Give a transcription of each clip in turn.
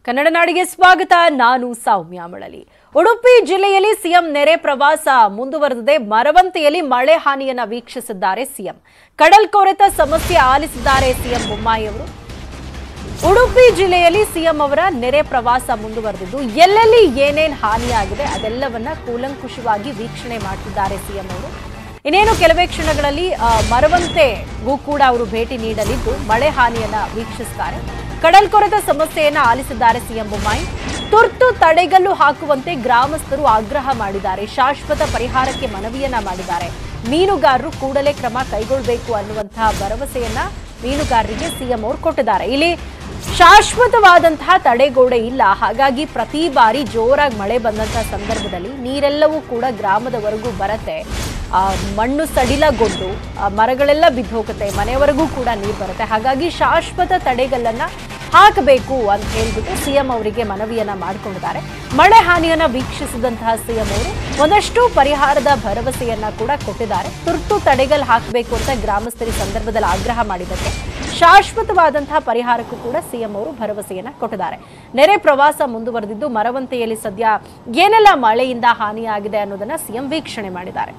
ಕನ್ನಡ ನಾಡಿಗೆ ಸ್ವಾಗತ. ನಾನು ಸೌಮ್ಯ ಮಳಲಿ. ಉಡುಪಿ ಜಿಲ್ಲೆಯಲ್ಲಿ ಸಿಎಂ ನೆರೆ ಪ್ರವಾಸ ಮುಂದುವರೆದಿದೆ. ಮರವಂತೆಯಲ್ಲಿ ಮಳೆ ಹಾನಿಯನ್ನ ವೀಕ್ಷಿಸಿದ್ದಾರೆ ಸಿಎಂ. ಕಡಲ್ಕೊರೆತ ಸಮಸ್ಯೆ ಆಲಿಸಿದ್ದಾರೆ ಸಿಎಂ ಬೊಮ್ಮಾಯಿ ಅವರು. ಉಡುಪಿ ಜಿಲ್ಲೆಯಲ್ಲಿ ಸಿಎಂ ಅವರ ನೆರೆ ಪ್ರವಾಸ ಮುಂದುವರೆದಿದ್ದು ಎಲ್ಲೆಲ್ಲಿ ಏನೇನ್ ಹಾನಿಯಾಗಿದೆ ಅದೆಲ್ಲವನ್ನ ಕೂಲಂಕುಷವಾಗಿ ವೀಕ್ಷಣೆ ಮಾಡುತ್ತಿದ್ದಾರೆ ಸಿಎಂ ಅವರು. ಇನ್ನೇನು ಕೆಲವೇ ಕ್ಷಣಗಳಲ್ಲಿ ಮರವಂತೆಗೂ ಕೂಡ ಅವರು ಭೇಟಿ ನೀಡಲಿದ್ದು ಮಳೆ ಹಾನಿಯನ್ನ ವೀಕ್ಷಿಸುತ್ತಾರೆ. ಕಡಲ್ಕೊರೆತ ಸಮಸ್ಯೆಯನ್ನ ಆಲಿಸಿದ್ದಾರೆ ಸಿಎಂ ಬೊಮ್ಮಾಯಿ. ತುರ್ತು ತಡೆಗಲ್ಲು ಹಾಕುವಂತೆ ಗ್ರಾಮಸ್ಥರು ಆಗ್ರಹ ಮಾಡಿದ್ದಾರೆ. ಶಾಶ್ವತ ಪರಿಹಾರಕ್ಕೆ ಮನವಿಯನ್ನ ಮಾಡಿದ್ದಾರೆ. ಮೀನುಗಾರರು ಕೂಡಲೇ ಕ್ರಮ ಕೈಗೊಳ್ಳಬೇಕು ಅನ್ನುವಂತಹ ಭರವಸೆಯನ್ನ ಮೀನುಗಾರರಿಗೆ ಸಿಎಂ ಅವರು ಕೊಟ್ಟಿದ್ದಾರೆ. ಇಲ್ಲಿ ಶಾಶ್ವತವಾದಂತಹ ತಡೆಗೋಡೆ ಇಲ್ಲ. ಹಾಗಾಗಿ ಪ್ರತಿ ಬಾರಿ ಜೋರಾಗಿ ಮಳೆ ಬಂದಂತಹ ಸಂದರ್ಭದಲ್ಲಿ ನೀರೆಲ್ಲವೂ ಕೂಡ ಗ್ರಾಮದವರೆಗೂ ಬರುತ್ತೆ. ಮಣ್ಣು ಸಡಿಲಗೊಂಡು ಮರಗಳೆಲ್ಲ ಬಿದ್ದು ಹೋಗುತ್ತೆ, ಮನೆಯವರೆಗೂ ಕೂಡ ನೀರು ಬರುತ್ತೆ. ಹಾಗಾಗಿ ಶಾಶ್ವತ ತಡೆಗಲ್ಲನ್ನ ಹಾಕಬೇಕು ಅಂತ ಹೇಳ್ಬಿಟ್ಟು ಸಿಎಂ ಅವರಿಗೆ ಮನವಿಯನ್ನ ಮಾಡಿಕೊಂಡಿದ್ದಾರೆ. ಮಳೆ ಹಾನಿಯನ್ನ ವೀಕ್ಷಿಸಿದಂತಹ ಸಿಎಂ ಅವರು ಒಂದಷ್ಟು ಪರಿಹಾರದ ಭರವಸೆಯನ್ನ ಕೂಡ ಕೊಟ್ಟಿದ್ದಾರೆ. ತುರ್ತು ತಡೆಗಲ್ ಹಾಕಬೇಕು ಅಂತ ಗ್ರಾಮಸ್ಥರ ಸಂದರ್ಭದಲ್ಲಿ ಆಗ್ರಹ ಮಾಡಿದ್ದಕ್ಕೆ ಶಾಶ್ವತವಾದಂತಹ ಪರಿಹಾರಕ್ಕೂ ಕೂಡ ಸಿಎಂ ಅವರು ಭರವಸೆಯನ್ನ ಕೊಟ್ಟಿದ್ದಾರೆ. ನೆರೆ ಪ್ರವಾಸ ಮುಂದುವರೆದಿದ್ದು ಮರವಂತೆಯಲ್ಲಿ ಸದ್ಯ ಏನೆಲ್ಲ ಮಳೆಯಿಂದ ಹಾನಿಯಾಗಿದೆ ಅನ್ನೋದನ್ನ ಸಿಎಂ ವೀಕ್ಷಣೆ ಮಾಡಿದ್ದಾರೆ.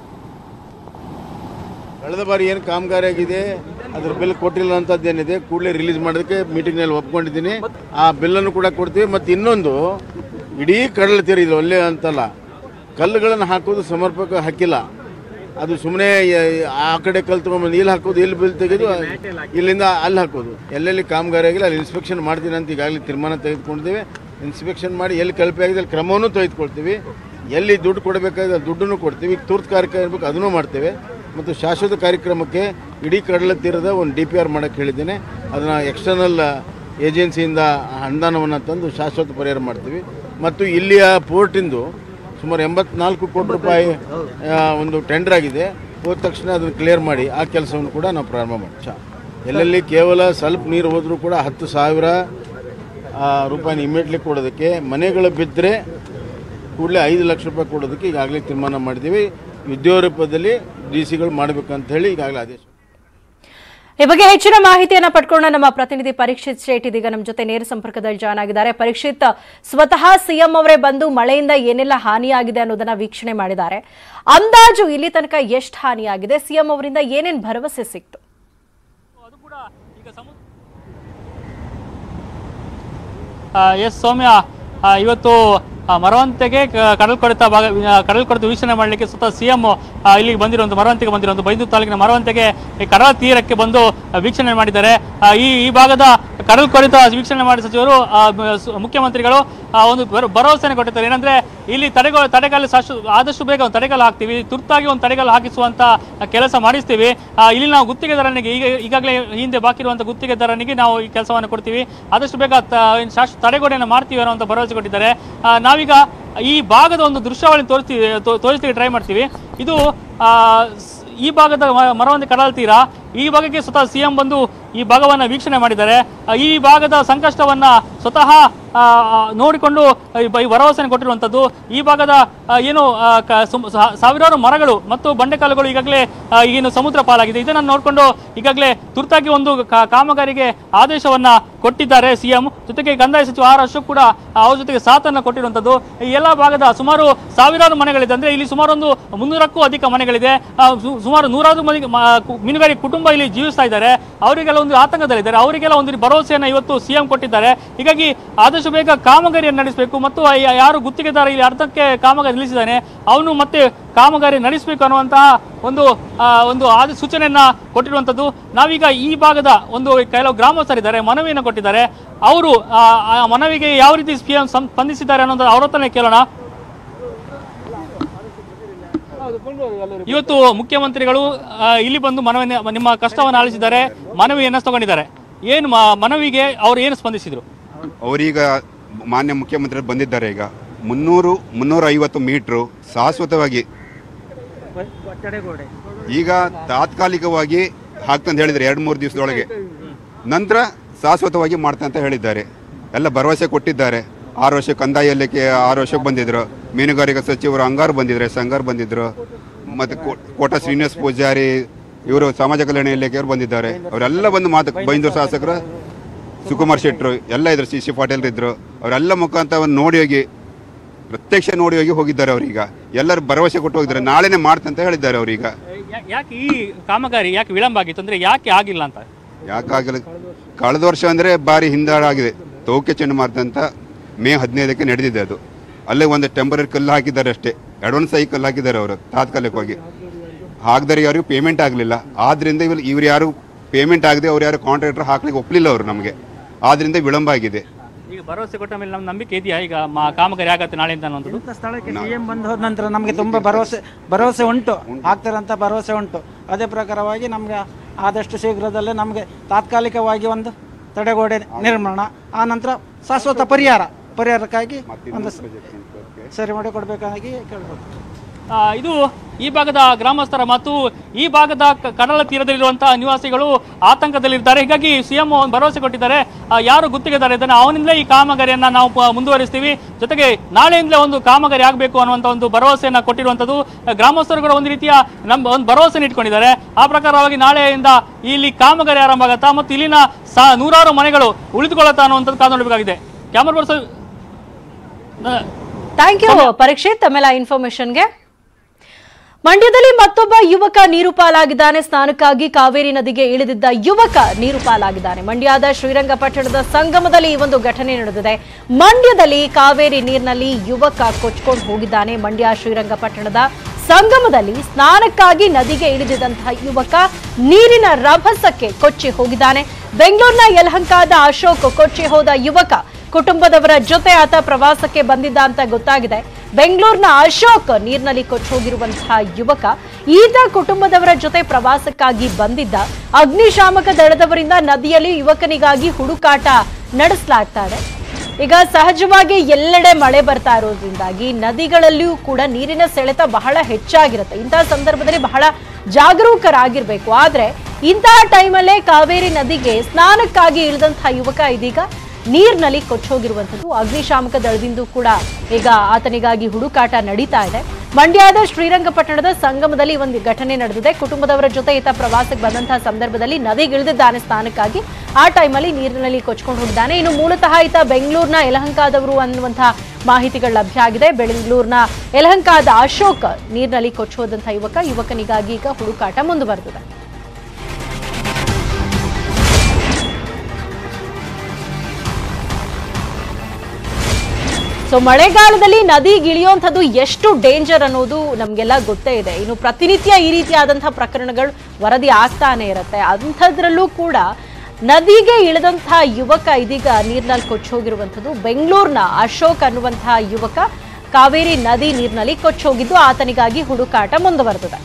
ಕಳೆದ ಬಾರಿ ಏನು ಕಾಮಗಾರಿ ಆಗಿದೆ ಅದ್ರ ಬಿಲ್ ಕೊಟ್ಟಿಲ್ಲ ಅಂತದ್ದೇನಿದೆ ಕೂಡಲೇ ರಿಲೀಸ್ ಮಾಡೋದಕ್ಕೆ ಮೀಟಿಂಗ್ನಲ್ಲಿ ಒಪ್ಕೊಂಡಿದ್ದೀನಿ. ಆ ಬಿಲ್ಲನ್ನು ಕೂಡ ಕೊಡ್ತೀವಿ. ಮತ್ತು ಇನ್ನೊಂದು ಇಡೀ ಕಡಲ ತೀರ ಇದು ಒಳ್ಳೆ ಅಂತಲ್ಲ, ಕಲ್ಲುಗಳನ್ನು ಹಾಕೋದು ಸಮರ್ಪಕ ಹಾಕಿಲ್ಲ. ಅದು ಸುಮ್ಮನೆ ಆ ಕಡೆ ಕಲ್ಲು ತೊಗೊಂಡ್ಬಂದು ಇಲ್ಲಿ ಹಾಕೋದು, ಇಲ್ಲಿ ಬಿಲ್ ತೆಗೆದು ಇಲ್ಲಿಂದ ಅಲ್ಲಿ ಹಾಕೋದು. ಎಲ್ಲೆಲ್ಲಿ ಕಾಮಗಾರಿ ಆಗಿಲ್ಲ ಅಲ್ಲಿ ಇನ್ಸ್ಪೆಕ್ಷನ್ ಮಾಡ್ತೀನಿ ಅಂತ ಈಗಾಗಲೇ ತೀರ್ಮಾನ ತೆಗೆದುಕೊಂಡಿದ್ದೇವೆ. ಇನ್ಸ್ಪೆಕ್ಷನ್ ಮಾಡಿ ಎಲ್ಲಿ ಕಳಪೆ ಆಗಿದೆ ಅಲ್ಲಿ ಕ್ರಮವನ್ನು ತೆಗೆದುಕೊಳ್ತೀವಿ. ಎಲ್ಲಿ ದುಡ್ಡು ಕೊಡಬೇಕಾದ್ರೆ ದುಡ್ಡನ್ನು ಕೊಡ್ತೀವಿ. ತುರ್ತು ಕಾರ್ಯಕ್ರಮ ಇರಬೇಕು ಅದನ್ನು ಮಾಡ್ತೇವೆ. ಮತ್ತು ಶಾಶ್ವತ ಕಾರ್ಯಕ್ರಮಕ್ಕೆ ಇಡೀ ಕಡಲ ತೀರದ ಒಂದು DPR ಮಾಡೋಕ್ಕೆ ಹೇಳಿದ್ದೇನೆ. ಅದನ್ನು ಎಕ್ಸ್ಟರ್ನಲ್ ಏಜೆನ್ಸಿಯಿಂದ ಅನುದಾನವನ್ನು ತಂದು ಶಾಶ್ವತ ಪರಿಹಾರ ಮಾಡ್ತೀವಿ. ಮತ್ತು ಇಲ್ಲಿಯ ಪೋರ್ಟಿಂದು ಸುಮಾರು 84 ಕೋಟಿ ರೂಪಾಯಿ ಒಂದು ಟೆಂಡರ್ ಆಗಿದೆ. ಹೋದ ತಕ್ಷಣ ಅದನ್ನು ಕ್ಲಿಯರ್ ಮಾಡಿ ಆ ಕೆಲಸವನ್ನು ಕೂಡ ನಾವು ಪ್ರಾರಂಭ ಮಾಡ್ತೀವಿ. ಎಲ್ಲೆಲ್ಲಿ ಕೇವಲ ಸ್ವಲ್ಪ ನೀರು ಹೋದರೂ ಕೂಡ 10,000 ರೂಪಾಯಿನ ಇಮಿಡಿಯೇಟ್ಲಿ ಕೊಡೋದಕ್ಕೆ, ಮನೆಗಳು ಬಿದ್ದರೆ ಕೂಡಲೇ 5 ಲಕ್ಷ ರೂಪಾಯಿ ಕೊಡೋದಕ್ಕೆ ಈಗಾಗಲೇ ತೀರ್ಮಾನ ಮಾಡಿದ್ದೀವಿ. ವಿದ್ಯಾರೂಪದಲ್ಲಿ DCಗಳು ಮಾಡಬೇಕಂತ ಹೇಳಿ ಈಗಾಗಲೇ ಆದೇಶ. ಈ ಬಗ್ಗೆ ಹೆಚ್ಚಿನ ಮಾಹಿತಿಯನ್ನ ಪಡ್ಕೊಂಡ ನಮ್ಮ ಪ್ರತಿನಿಧಿ ಪರೀಕ್ಷಿತ್ ಶೇಟ್ ಇದೀಗ ನಮ್ಮ ಜೊತೆ ನೇರ ಸಂಪರ್ಕದಲ್ಲಿ ಜಾಯ್ನ್ ಆಗಿದ್ದಾರೆ. ಪರೀಕ್ಷಿತ್, ಸ್ವತಃ ಸಿಎಂ ಅವರೇ ಬಂದು ಮಳೆಯಿಂದ ಏನೆಲ್ಲ ಹಾನಿಯಾಗಿದೆ ಅನ್ನೋದನ್ನ ವೀಕ್ಷಣೆ ಮಾಡಿದ್ದಾರೆ. ಅಂದಾಜು ಇಲ್ಲಿ ತನಕ ಎಷ್ಟು ಹಾನಿಯಾಗಿದೆ, ಸಿಎಂ ಅವರಿಂದ ಏನೇನು ಭರವಸೆ ಸಿಕ್ತು? ಎಸ್ ಸೌಮ್ಯ, ಇವತ್ತು ಮರವಂತೆಗೆ ಕಡಲ್ಕೊರೆತ ವೀಕ್ಷಣೆ ಮಾಡಲಿಕ್ಕೆ ಸ್ವತಃ ಸಿಎಂ ಇಲ್ಲಿಗೆ ಬಂದಿರುವಂಥ ಮರವಂತೆಗೆ ಬಂದಿರುವಂಥ ಬೈಂದೂರು ತಾಲೂಕಿನ ಮರವಂತೆಗೆ ಕಡಲ ತೀರಕ್ಕೆ ಬಂದು ವೀಕ್ಷಣೆ ಮಾಡಿದ್ದಾರೆ. ಈ ಭಾಗದ ಕಡಲ್ಕೊರೆತ ವೀಕ್ಷಣೆ ಮಾಡಿದ ಸಚಿವರು ಮುಖ್ಯಮಂತ್ರಿಗಳು ಒಂದು ಭರವಸೆಯನ್ನು ಕೊಟ್ಟಿದ್ದಾರೆ. ಏನಂದ್ರೆ ಇಲ್ಲಿ ತಡೆಗಾಲ ಆದಷ್ಟು ಬೇಗ ಒಂದು ತಡೆಗಾಲ ಹಾಕ್ತೀವಿ, ತುರ್ತಾಗಿ ಒಂದು ತಡೆಗಾಲ ಹಾಕಿಸುವಂತ ಕೆಲಸ ಮಾಡಿಸ್ತೀವಿ. ಇಲ್ಲಿ ನಾವು ಗುತ್ತಿಗೆದಾರನಿಗೆ ಈಗಾಗಲೇ ಹಿಂದೆ ಬಾಕಿ ಇರುವಂಥ ಗುತ್ತಿಗೆದಾರನಿಗೆ ನಾವು ಈ ಕೆಲಸವನ್ನು ಕೊಡ್ತೀವಿ, ಆದಷ್ಟು ಬೇಗ ಶಾಶ್ವತ ತಡೆಗೋಡೆಯನ್ನು ಮಾಡ್ತೀವಿ ಅನ್ನುವಂಥ ಭರವಸೆ ಕೊಟ್ಟಿದ್ದಾರೆ. ನಾವೀಗ ಈ ಭಾಗದ ಒಂದು ದೃಶ್ಯಾವಳಿ ತೋರಿಸ್ತೀವಿ ಟ್ರೈ ಮಾಡ್ತೀವಿ. ಇದು ಈ ಭಾಗದ ಮರವಂತೆ ಕಡಲ ತೀರ. ಈ ಭಾಗಕ್ಕೆ ಸ್ವತಃ ಸಿಎಂ ಬಂದು ಈ ಭಾಗವನ್ನು ವೀಕ್ಷಣೆ ಮಾಡಿದ್ದಾರೆ. ಈ ಭಾಗದ ಸಂಕಷ್ಟವನ್ನ ಸ್ವತಃ ನೋಡಿಕೊಂಡು ಈ ಭರವಸೆಯನ್ನು ಕೊಟ್ಟಿರುವಂಥದ್ದು. ಈ ಭಾಗದ ಏನು ಸಾವಿರಾರು ಮರಗಳು ಮತ್ತು ಬಂಡೆಕಲ್ಲುಗಳು ಈಗಾಗಲೇ ಏನು ಸಮುದ್ರ ಪಾಲಾಗಿದೆ. ಇದನ್ನು ನೋಡಿಕೊಂಡು ಈಗಾಗಲೇ ತುರ್ತಾಗಿ ಒಂದು ಕಾಮಗಾರಿಗೆ ಆದೇಶವನ್ನ ಕೊಟ್ಟಿದ್ದಾರೆ ಸಿಎಂ. ಜೊತೆಗೆ ಕಂದಾಯ ಸಚಿವ ಆರ್ ಅಶೋಕ್ ಕೂಡ ಅವ್ರ ಜೊತೆಗೆ ಸಾಥನ್ನು ಕೊಟ್ಟಿರುವಂಥದ್ದು. ಈ ಎಲ್ಲ ಭಾಗದ ಸುಮಾರು ಸಾವಿರಾರು ಮನೆಗಳಿದೆ. ಅಂದ್ರೆ ಇಲ್ಲಿ ಸುಮಾರು ಒಂದು 300ಕ್ಕೂ ಅಧಿಕ ಮನೆಗಳಿದೆ. ಸುಮಾರು 100 ಮಂದಿ ಮೀನುಗಾರಿಕೆ ಕುಟುಂಬ ಇಲ್ಲಿ ಜೀವಿಸ್ತಾ ಇದ್ದಾರೆ. ಅವರಿಗೆಲ್ಲ ಒಂದು ಆತಂಕದಲ್ಲಿದ್ದಾರೆ. ಅವರಿಗೆಲ್ಲ ಒಂದು ಭರವಸೆಯನ್ನು ಇವತ್ತು ಸಿಎಂ ಕೊಟ್ಟಿದ್ದಾರೆ. ಹೀಗಾಗಿ ಆದಷ್ಟು ಬೇಗ ಕಾಮಗಾರಿಯನ್ನು ನಡೆಸಬೇಕು ಮತ್ತು ಯಾರು ಗುತ್ತಿಗೆದಾರ ಇಲ್ಲಿ ಅರ್ಧಕ್ಕೆ ಕಾಮಗಾರಿ ನಿಲ್ಲಿಸಿದ್ದಾನೆ ಅವನು ಮತ್ತೆ ಕಾಮಗಾರಿ ನಡೆಸಬೇಕು ಅನ್ನುವಂತಹ ಒಂದು ಸೂಚನೆಯನ್ನ ಕೊಟ್ಟಿರುವಂಥದ್ದು. ನಾವೀಗ ಈ ಭಾಗದ ಕೆಲವು ಗ್ರಾಮಸ್ಥರಿದ್ದಾರೆ, ಮನವಿಯನ್ನು ಕೊಟ್ಟಿದ್ದಾರೆ. ಅವರು ಆ ಮನವಿಗೆ ಯಾವ ರೀತಿ ಸಿಎಂ ಸ್ಪಂದಿಸಿದ್ದಾರೆ ಅನ್ನೋದು ಅವ್ರ ಹತ್ರನೇ ಕೇಳೋಣ. ಇವತ್ತು ಮುಖ್ಯಮಂತ್ರಿಗಳು ಇಲ್ಲಿ ಬಂದು ನಿಮ್ಮ ಕಷ್ಟವನ್ನು ಆಲಿಸಿದ್ದಾರೆ, ಮನವಿಯನ್ನು ತಗೊಂಡಿದ್ದಾರೆ. ಏನು ಮನವಿಗೆ ಅವರು ಏನು ಸ್ಪಂದಿಸಿದ್ರು? ಅವರೀಗ ಮಾನ್ಯ ಮುಖ್ಯಮಂತ್ರಿ ಬಂದಿದ್ದಾರೆ. ಈಗ 350 ಮೀಟ್ರು ಶಾಶ್ವತವಾಗಿ ಈಗ ತಾತ್ಕಾಲಿಕವಾಗಿ ಹಾಕ್ತಂತ ಹೇಳಿದ್ದಾರೆ 2-3 ದಿವಸದೊಳಗೆ, ನಂತರ ಶಾಶ್ವತವಾಗಿ ಮಾಡ್ತಾ ಅಂತ ಹೇಳಿದ್ದಾರೆ. ಎಲ್ಲ ಭರವಸೆ ಕೊಟ್ಟಿದ್ದಾರೆ. 6 ವರ್ಷ ಕಂದಾಯ ಇಲಾಖೆ 6 ವರ್ಷಕ್ಕೆ ಬಂದಿದ್ರು, ಮೀನುಗಾರಿಕಾ ಸಚಿವರು ಅಂಗಾರ್ ಬಂದಿದ್ರು, ಸಂಗಾರ್ ಬಂದಿದ್ರು, ಮತ್ತು ಕೋಟ ಶ್ರೀನಿವಾಸ ಪೂಜಾರಿ ಇವರು ಸಮಾಜ ಕಲ್ಯಾಣ ಇಲಾಖೆಯವರು ಬಂದಿದ್ದಾರೆ. ಅವರೆಲ್ಲ ಬಂದು ಬೈಂದೂರು ಶಾಸಕರು ಸುಕುಮಾರ್ ಶೆಟ್ಟರು ಎಲ್ಲ ಇದ್ರು, ಸಿ ಪಾಟೀಲ್ ಇದ್ರು, ಅವರೆಲ್ಲ ಮುಖಾಂತರ ನೋಡಿ ಹೋಗಿ ಪ್ರತ್ಯಕ್ಷ ನೋಡಿ ಹೋಗಿದ್ದಾರೆ. ಅವರೀಗ ಎಲ್ಲರೂ ಭರವಸೆ ಕೊಟ್ಟು ಹೋಗಿದ್ದಾರೆ, ನಾಳೆನೇ ಮಾಡ್ತಂತ ಹೇಳಿದ್ದಾರೆ. ಅವರೀಗ ಯಾಕೆ ಈ ಕಾಮಗಾರಿ ಯಾಕೆ ವಿಳಂಬ ಆಗಿತ್ತು ಅಂದರೆ ಯಾಕೆ ಆಗಿಲ್ಲ ಅಂತ? ಯಾಕಾಗಲ್ಲ, ಕಳೆದ ವರ್ಷ ಅಂದರೆ ಭಾರಿ ಹಿಂದಾಡಾಗಿದೆ. ತೋಕೆ ಚಂಡಮಾರುತ ಅಂತ ಮೇ 15ಕ್ಕೆ ನಡೆದಿದೆ. ಅದು ಅಲ್ಲೇ ಒಂದು ಟೆಂಪರರಿ ಕಲ್ಲು ಹಾಕಿದ್ದಾರೆ ಅಷ್ಟೇ, ಅಡ್ವಾನ್ಸ್ ಆಗಿ ಕಲ್ಲು ಹಾಕಿದ್ದಾರೆ ಅವರು ತಾತ್ಕಾಲಿಕವಾಗಿ. ಹಾಕಿದರೆ ಯಾರಿಗೂ ಪೇಮೆಂಟ್ ಆಗಲಿಲ್ಲ. ಆದ್ದರಿಂದ ಇವ್ರು ಯಾರು ಪೇಮೆಂಟ್ ಆಗದೆ ಅವ್ರು ಯಾರು ಕಾಂಟ್ರಾಕ್ಟರ್ ಹಾಕ್ಲಿಕ್ಕೆ ಒಪ್ಪಲಿಲ್ಲ ಅವರು ನಮಗೆ. ಆದ್ದರಿಂದ ವಿಳಂಬ ಆಗಿದೆ. ಈಗ ಭರವಸೆ ಕೊಟ್ಟ ಮೇಲೆ ನಮ್ಮ ನಂಬಿಕೆ ಇದೆಯಾ ಈಗ ಕಾಮಗಾರಿ ಆಗತ್ತೆ ನಾಳೆಯಿಂದ ಅನ್ನೋದು? ಸ್ಥಳಕ್ಕೆ ಸಿಎಂ ಬಂದು ಹೋದ ನಂತರ ನಮಗೆ ತುಂಬ ಭರವಸೆ ಉಂಟು, ಆಗ್ತಾರಂತ ಭರವಸೆ ಉಂಟು. ಅದೇ ಪ್ರಕಾರವಾಗಿ ನಮಗೆ ಆದಷ್ಟು ಶೀಘ್ರದಲ್ಲೇ ನಮಗೆ ತಾತ್ಕಾಲಿಕವಾಗಿ ಒಂದು ತಡೆಗೋಡೆ ನಿರ್ಮಾಣ, ಆ ನಂತರ ಶಾಶ್ವತ ಪರಿಹಾರಕ್ಕಾಗಿ ಒಂದು ಸರಿ ಮಾಡಿ ಕೊಡಬೇಕಾಗಿ ಕೇಳಬೇಕು. ಇದು ಈ ಭಾಗದ ಗ್ರಾಮಸ್ಥರ ಮತ್ತು ಈ ಭಾಗದ ಕಡಲ ತೀರದಲ್ಲಿರುವಂತಹ ನಿವಾಸಿಗಳು ಆತಂಕದಲ್ಲಿದ್ದಾರೆ. ಹೀಗಾಗಿ ಸಿಎಂ ಭರವಸೆ ಕೊಟ್ಟಿದ್ದಾರೆ, ಯಾರು ಗುತ್ತಿಗೆದಾರ ಇದ್ದಾನೆ ಅವನಿಂದಲೇ ಈ ಕಾಮಗಾರಿಯನ್ನ ನಾವು ಮುಂದುವರಿಸ್ತೀವಿ, ಜೊತೆಗೆ ನಾಳೆಯಿಂದಲೇ ಒಂದು ಕಾಮಗಾರಿ ಆಗಬೇಕು ಅನ್ನುವಂಥ ಒಂದು ಭರವಸೆಯನ್ನ ಕೊಟ್ಟಿರುವಂಥದ್ದು. ಗ್ರಾಮಸ್ಥರು ಕೂಡ ಒಂದು ರೀತಿಯ ಒಂದು ಭರವಸೆ ಇಟ್ಕೊಂಡಿದ್ದಾರೆ. ಆ ಪ್ರಕಾರವಾಗಿ ನಾಳೆಯಿಂದ ಇಲ್ಲಿ ಕಾಮಗಾರಿ ಆರಂಭ ಆಗತ್ತಾ ಮತ್ತು ಇಲ್ಲಿನ ನೂರಾರು ಮನೆಗಳು ಉಳಿದುಕೊಳ್ಳುತ್ತಾ ಅನ್ನುವಂಥದ್ದು ಕಾದು ನೋಡಬೇಕಾಗಿದೆ. Camera person thank you Parikshit ತಮ್ಮೆಲ್ಲ ಇನ್ಫಾರ್ಮೇಶನ್ಗೆ. ಮಂಡ್ಯದಲ್ಲಿ ಮತ್ತೊಬ್ಬ ಯುವಕ ನೀರು ಪಾಲಾಗಿದ್ದಾನೆ. ಸ್ನಾನಕ್ಕಾಗಿ ಕಾವೇರಿ ನದಿಗೆ ಇಳಿದಿದ್ದ ಯುವಕ ನೀರು ಪಾಲಾಗಿದ್ದಾನೆ. ಮಂಡ್ಯದ ಶ್ರೀರಂಗಪಟ್ಟಣದ ಸಂಗಮದಲ್ಲಿ ಈ ಒಂದು ಘಟನೆ ನಡೆದಿದೆ. ಮಂಡ್ಯದಲ್ಲಿ ಕಾವೇರಿ ನೀರಿನಲ್ಲಿ ಯುವಕ ಕೊಚ್ಕೊಂಡು ಹೋಗಿದ್ದಾನೆ. ಮಂಡ್ಯ ಶ್ರೀರಂಗಪಟ್ಟಣದ ಸಂಗಮದಲ್ಲಿ ಸ್ನಾನಕ್ಕಾಗಿ ನದಿಗೆ ಇಳಿದಿದ್ದಂತಹ ಯುವಕ ನೀರಿನ ರಭಸಕ್ಕೆ ಕೊಚ್ಚಿ ಹೋಗಿದ್ದಾನೆ. ಬೆಂಗಳೂರಿನ ಯಲಹಂಕದ ಅಶೋಕ್ ಕೊಚ್ಚಿ ಹೋದ ಯುವಕ ಕುಟುಂಬದವರ ಜೊತೆ ಆತ ಪ್ರವಾಸಕ್ಕೆ ಬಂದಿದ್ದ ಅಂತ ಗೊತ್ತಾಗಿದೆ. ಬೆಂಗಳೂರಿನ ಅಶೋಕ್ ನೀರಿನಲ್ಲಿ ಕೊಚ್ಚಿ ಹೋಗಿರುವಂತಹ ಯುವಕ ಈತ ಕುಟುಂಬದವರ ಜೊತೆ ಪ್ರವಾಸಕ್ಕಾಗಿ ಬಂದಿದ್ದ. ಅಗ್ನಿಶಾಮಕ ದಳದವರಿಂದ ನದಿಯಲ್ಲಿ ಯುವಕನಿಗಾಗಿ ಹುಡುಕಾಟ ನಡೆಸಲಾಗ್ತಾ ಇದೆ. ಈಗ ಸಹಜವಾಗಿ ಎಲ್ಲೆಡೆ ಮಳೆ ಬರ್ತಾ ಇರೋದ್ರಿಂದಾಗಿ ನದಿಗಳಲ್ಲಿಯೂ ಕೂಡ ನೀರಿನ ಸೆಳೆತ ಬಹಳ ಹೆಚ್ಚಾಗಿರುತ್ತೆ. ಇಂತಹ ಸಂದರ್ಭದಲ್ಲಿ ಬಹಳ ಜಾಗರೂಕರಾಗಿರ್ಬೇಕು. ಆದ್ರೆ ಇಂತಹ ಟೈಮಲ್ಲೇ ಕಾವೇರಿ ನದಿಗೆ ಸ್ನಾನಕ್ಕಾಗಿ ಇಳಿದಂತಹ ಯುವಕ ಇದೀಗ ನೀರಿನಲ್ಲಿ ಕೊಚ್ಚೋಗಿರುವಂಥದ್ದು. ಅಗ್ನಿಶಾಮಕ ದಳದಿಂದ ಕೂಡ ಈಗ ಆತನಿಗಾಗಿ ಹುಡುಕಾಟ ನಡೀತಾ ಇದೆ. ಮಂಡ್ಯದ ಶ್ರೀರಂಗಪಟ್ಟಣದ ಸಂಗಮದಲ್ಲಿ ಒಂದು ಘಟನೆ ನಡೆದಿದೆ. ಕುಟುಂಬದವರ ಜೊತೆ ಈತ ಪ್ರವಾಸಕ್ಕೆ ಬಂದಂತಹ ಸಂದರ್ಭದಲ್ಲಿ ನದಿಗಿಳಿದಿದ್ದಾನೆ ಸ್ನಾನಕ್ಕಾಗಿ. ಆ ಟೈಮಲ್ಲಿ ನೀರಿನಲ್ಲಿ ಕೊಚ್ಕೊಂಡು ಹೋಗಿದ್ದಾನೆ. ಇನ್ನು ಮೂಲತಃ ಈತ ಬೆಂಗಳೂರಿನ ಯಲಹಂಕದವರು ಅನ್ನುವಂತಹ ಮಾಹಿತಿಗಳು ಲಭ್ಯ ಆಗಿದೆ. ಬೆಂಗಳೂರಿನ ಯಲಹಂಕದ ಅಶೋಕ್ ನೀರಿನಲ್ಲಿ ಕೊಚ್ಚೋದಂತಹ ಯುವಕನಿಗಾಗಿ ಈಗ ಹುಡುಕಾಟ ಮುಂದುವರೆದಿದೆ. ಸೊ ಮಳೆಗಾಲದಲ್ಲಿ ನದಿಗಿಳಿಯುವಂಥದ್ದು ಎಷ್ಟು ಡೇಂಜರ್ ಅನ್ನೋದು ನಮಗೆಲ್ಲ ಗೊತ್ತೇ ಇದೆ. ಇನ್ನು ಪ್ರತಿನಿತ್ಯ ಈ ರೀತಿಯಾದಂತಹ ಪ್ರಕರಣಗಳು ವರದಿ ಆಗ್ತಾನೆ ಇರುತ್ತೆ. ಅಂಥದ್ರಲ್ಲೂ ಕೂಡ ನದಿಗೆ ಇಳಿದಂತಹ ಯುವಕ ಇದೀಗ ನೀರಿನಲ್ಲಿ ಕೊಚ್ಚೋಗಿರುವಂಥದ್ದು. ಬೆಂಗಳೂರಿನ ಅಶೋಕ್ ಅನ್ನುವಂತಹ ಯುವಕ ಕಾವೇರಿ ನದಿ ನೀರಿನಲ್ಲಿ ಕೊಚ್ಚೋಗಿದ್ದು ಆತನಿಗಾಗಿ ಹುಡುಕಾಟ ಮುಂದುವರೆದಿದೆ.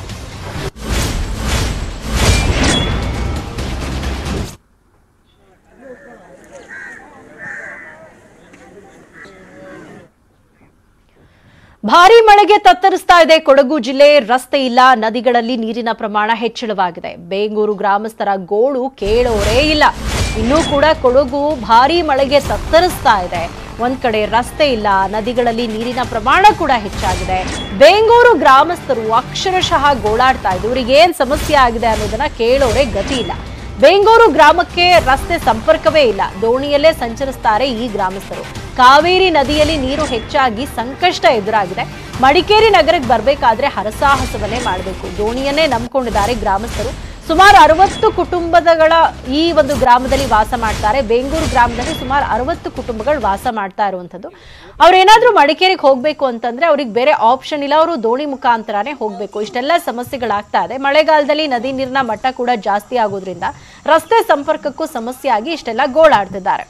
ಭಾರೀ ಮಳೆಗೆ ತತ್ತರಿಸ್ತಾ ಇದೆ ಕೊಡಗು ಜಿಲ್ಲೆ. ರಸ್ತೆ ಇಲ್ಲ, ನದಿಗಳಲ್ಲಿ ನೀರಿನ ಪ್ರಮಾಣ ಹೆಚ್ಚಳವಾಗಿದೆ. ಬೇಗೂರು ಗ್ರಾಮಸ್ಥರ ಗೋಳು ಕೇಳೋರೇ ಇಲ್ಲ. ಇನ್ನೂ ಕೂಡ ಕೊಡಗು ಭಾರೀ ಮಳೆಗೆ ತತ್ತರಿಸ್ತಾ ಇದೆ. ಒಂದ್ ಕಡೆ ರಸ್ತೆ ಇಲ್ಲ, ನದಿಗಳಲ್ಲಿ ನೀರಿನ ಪ್ರಮಾಣ ಕೂಡ ಹೆಚ್ಚಾಗಿದೆ. ಬೇಂಗೂರು ಗ್ರಾಮಸ್ಥರು ಅಕ್ಷರಶಃ ಗೋಳಾಡ್ತಾ ಇದ್ದು ಇವರಿಗೆ ಏನ್ ಸಮಸ್ಯೆ ಆಗಿದೆ ಅನ್ನೋದನ್ನ ಕೇಳೋರೇ ಗತಿ ಇಲ್ಲ. ಬೇಂಗೂರು ಗ್ರಾಮಕ್ಕೆ ರಸ್ತೆ ಸಂಪರ್ಕವೇ ಇಲ್ಲ. ದೋಣಿಯಲ್ಲೇ ಸಂಚರಿಸ್ತಾರೆ ಈ ಗ್ರಾಮಸ್ಥರು. ಕಾವೇರಿ ನದಿಯಲ್ಲಿ ನೀರು ಹೆಚ್ಚಾಗಿ ಸಂಕಷ್ಟ ಎದುರಾಗಿದೆ. ಮಡಿಕೇರಿ ನಗರಕ್ಕೆ ಬರಬೇಕಾದ್ರೆ ಹರಸಾಹಸವನ್ನೇ ಮಾಡಬೇಕು. ದೋಣಿಯನ್ನೇ ನಂಬಿಕೊಂಡಿದ್ದಾರೆ ಗ್ರಾಮಸ್ಥರು. ಸುಮಾರು 60 ಕುಟುಂಬಗಳ ಈ ಒಂದು ಗ್ರಾಮದಲ್ಲಿ ವಾಸ ಮಾಡ್ತಾರೆ. ಬೇಂಗೂರು ಗ್ರಾಮದಲ್ಲಿ ಸುಮಾರು 60 ಕುಟುಂಬಗಳು ವಾಸ ಮಾಡ್ತಾ ಇರುವಂತದ್ದು. ಅವ್ರೇನಾದ್ರೂ ಮಡಿಕೇರಿಗೆ ಹೋಗ್ಬೇಕು ಅಂತಂದ್ರೆ ಅವ್ರಿಗೆ ಬೇರೆ ಆಪ್ಷನ್ ಇಲ್ಲ, ಅವರು ದೋಣಿ ಮುಖಾಂತರನೇ ಹೋಗ್ಬೇಕು. ಇಷ್ಟೆಲ್ಲ ಸಮಸ್ಯೆಗಳಾಗ್ತಾ ಇದೆ. ಮಳೆಗಾಲದಲ್ಲಿ ನದಿ ನೀರಿನ ಮಟ್ಟ ಕೂಡ ಜಾಸ್ತಿ ಆಗೋದ್ರಿಂದ ರಸ್ತೆ ಸಂಪರ್ಕಕ್ಕೂ ಸಮಸ್ಯೆ ಆಗಿ ಇಷ್ಟೆಲ್ಲ ಗೋಳಾಡ್ತಿದ್ದಾರೆ.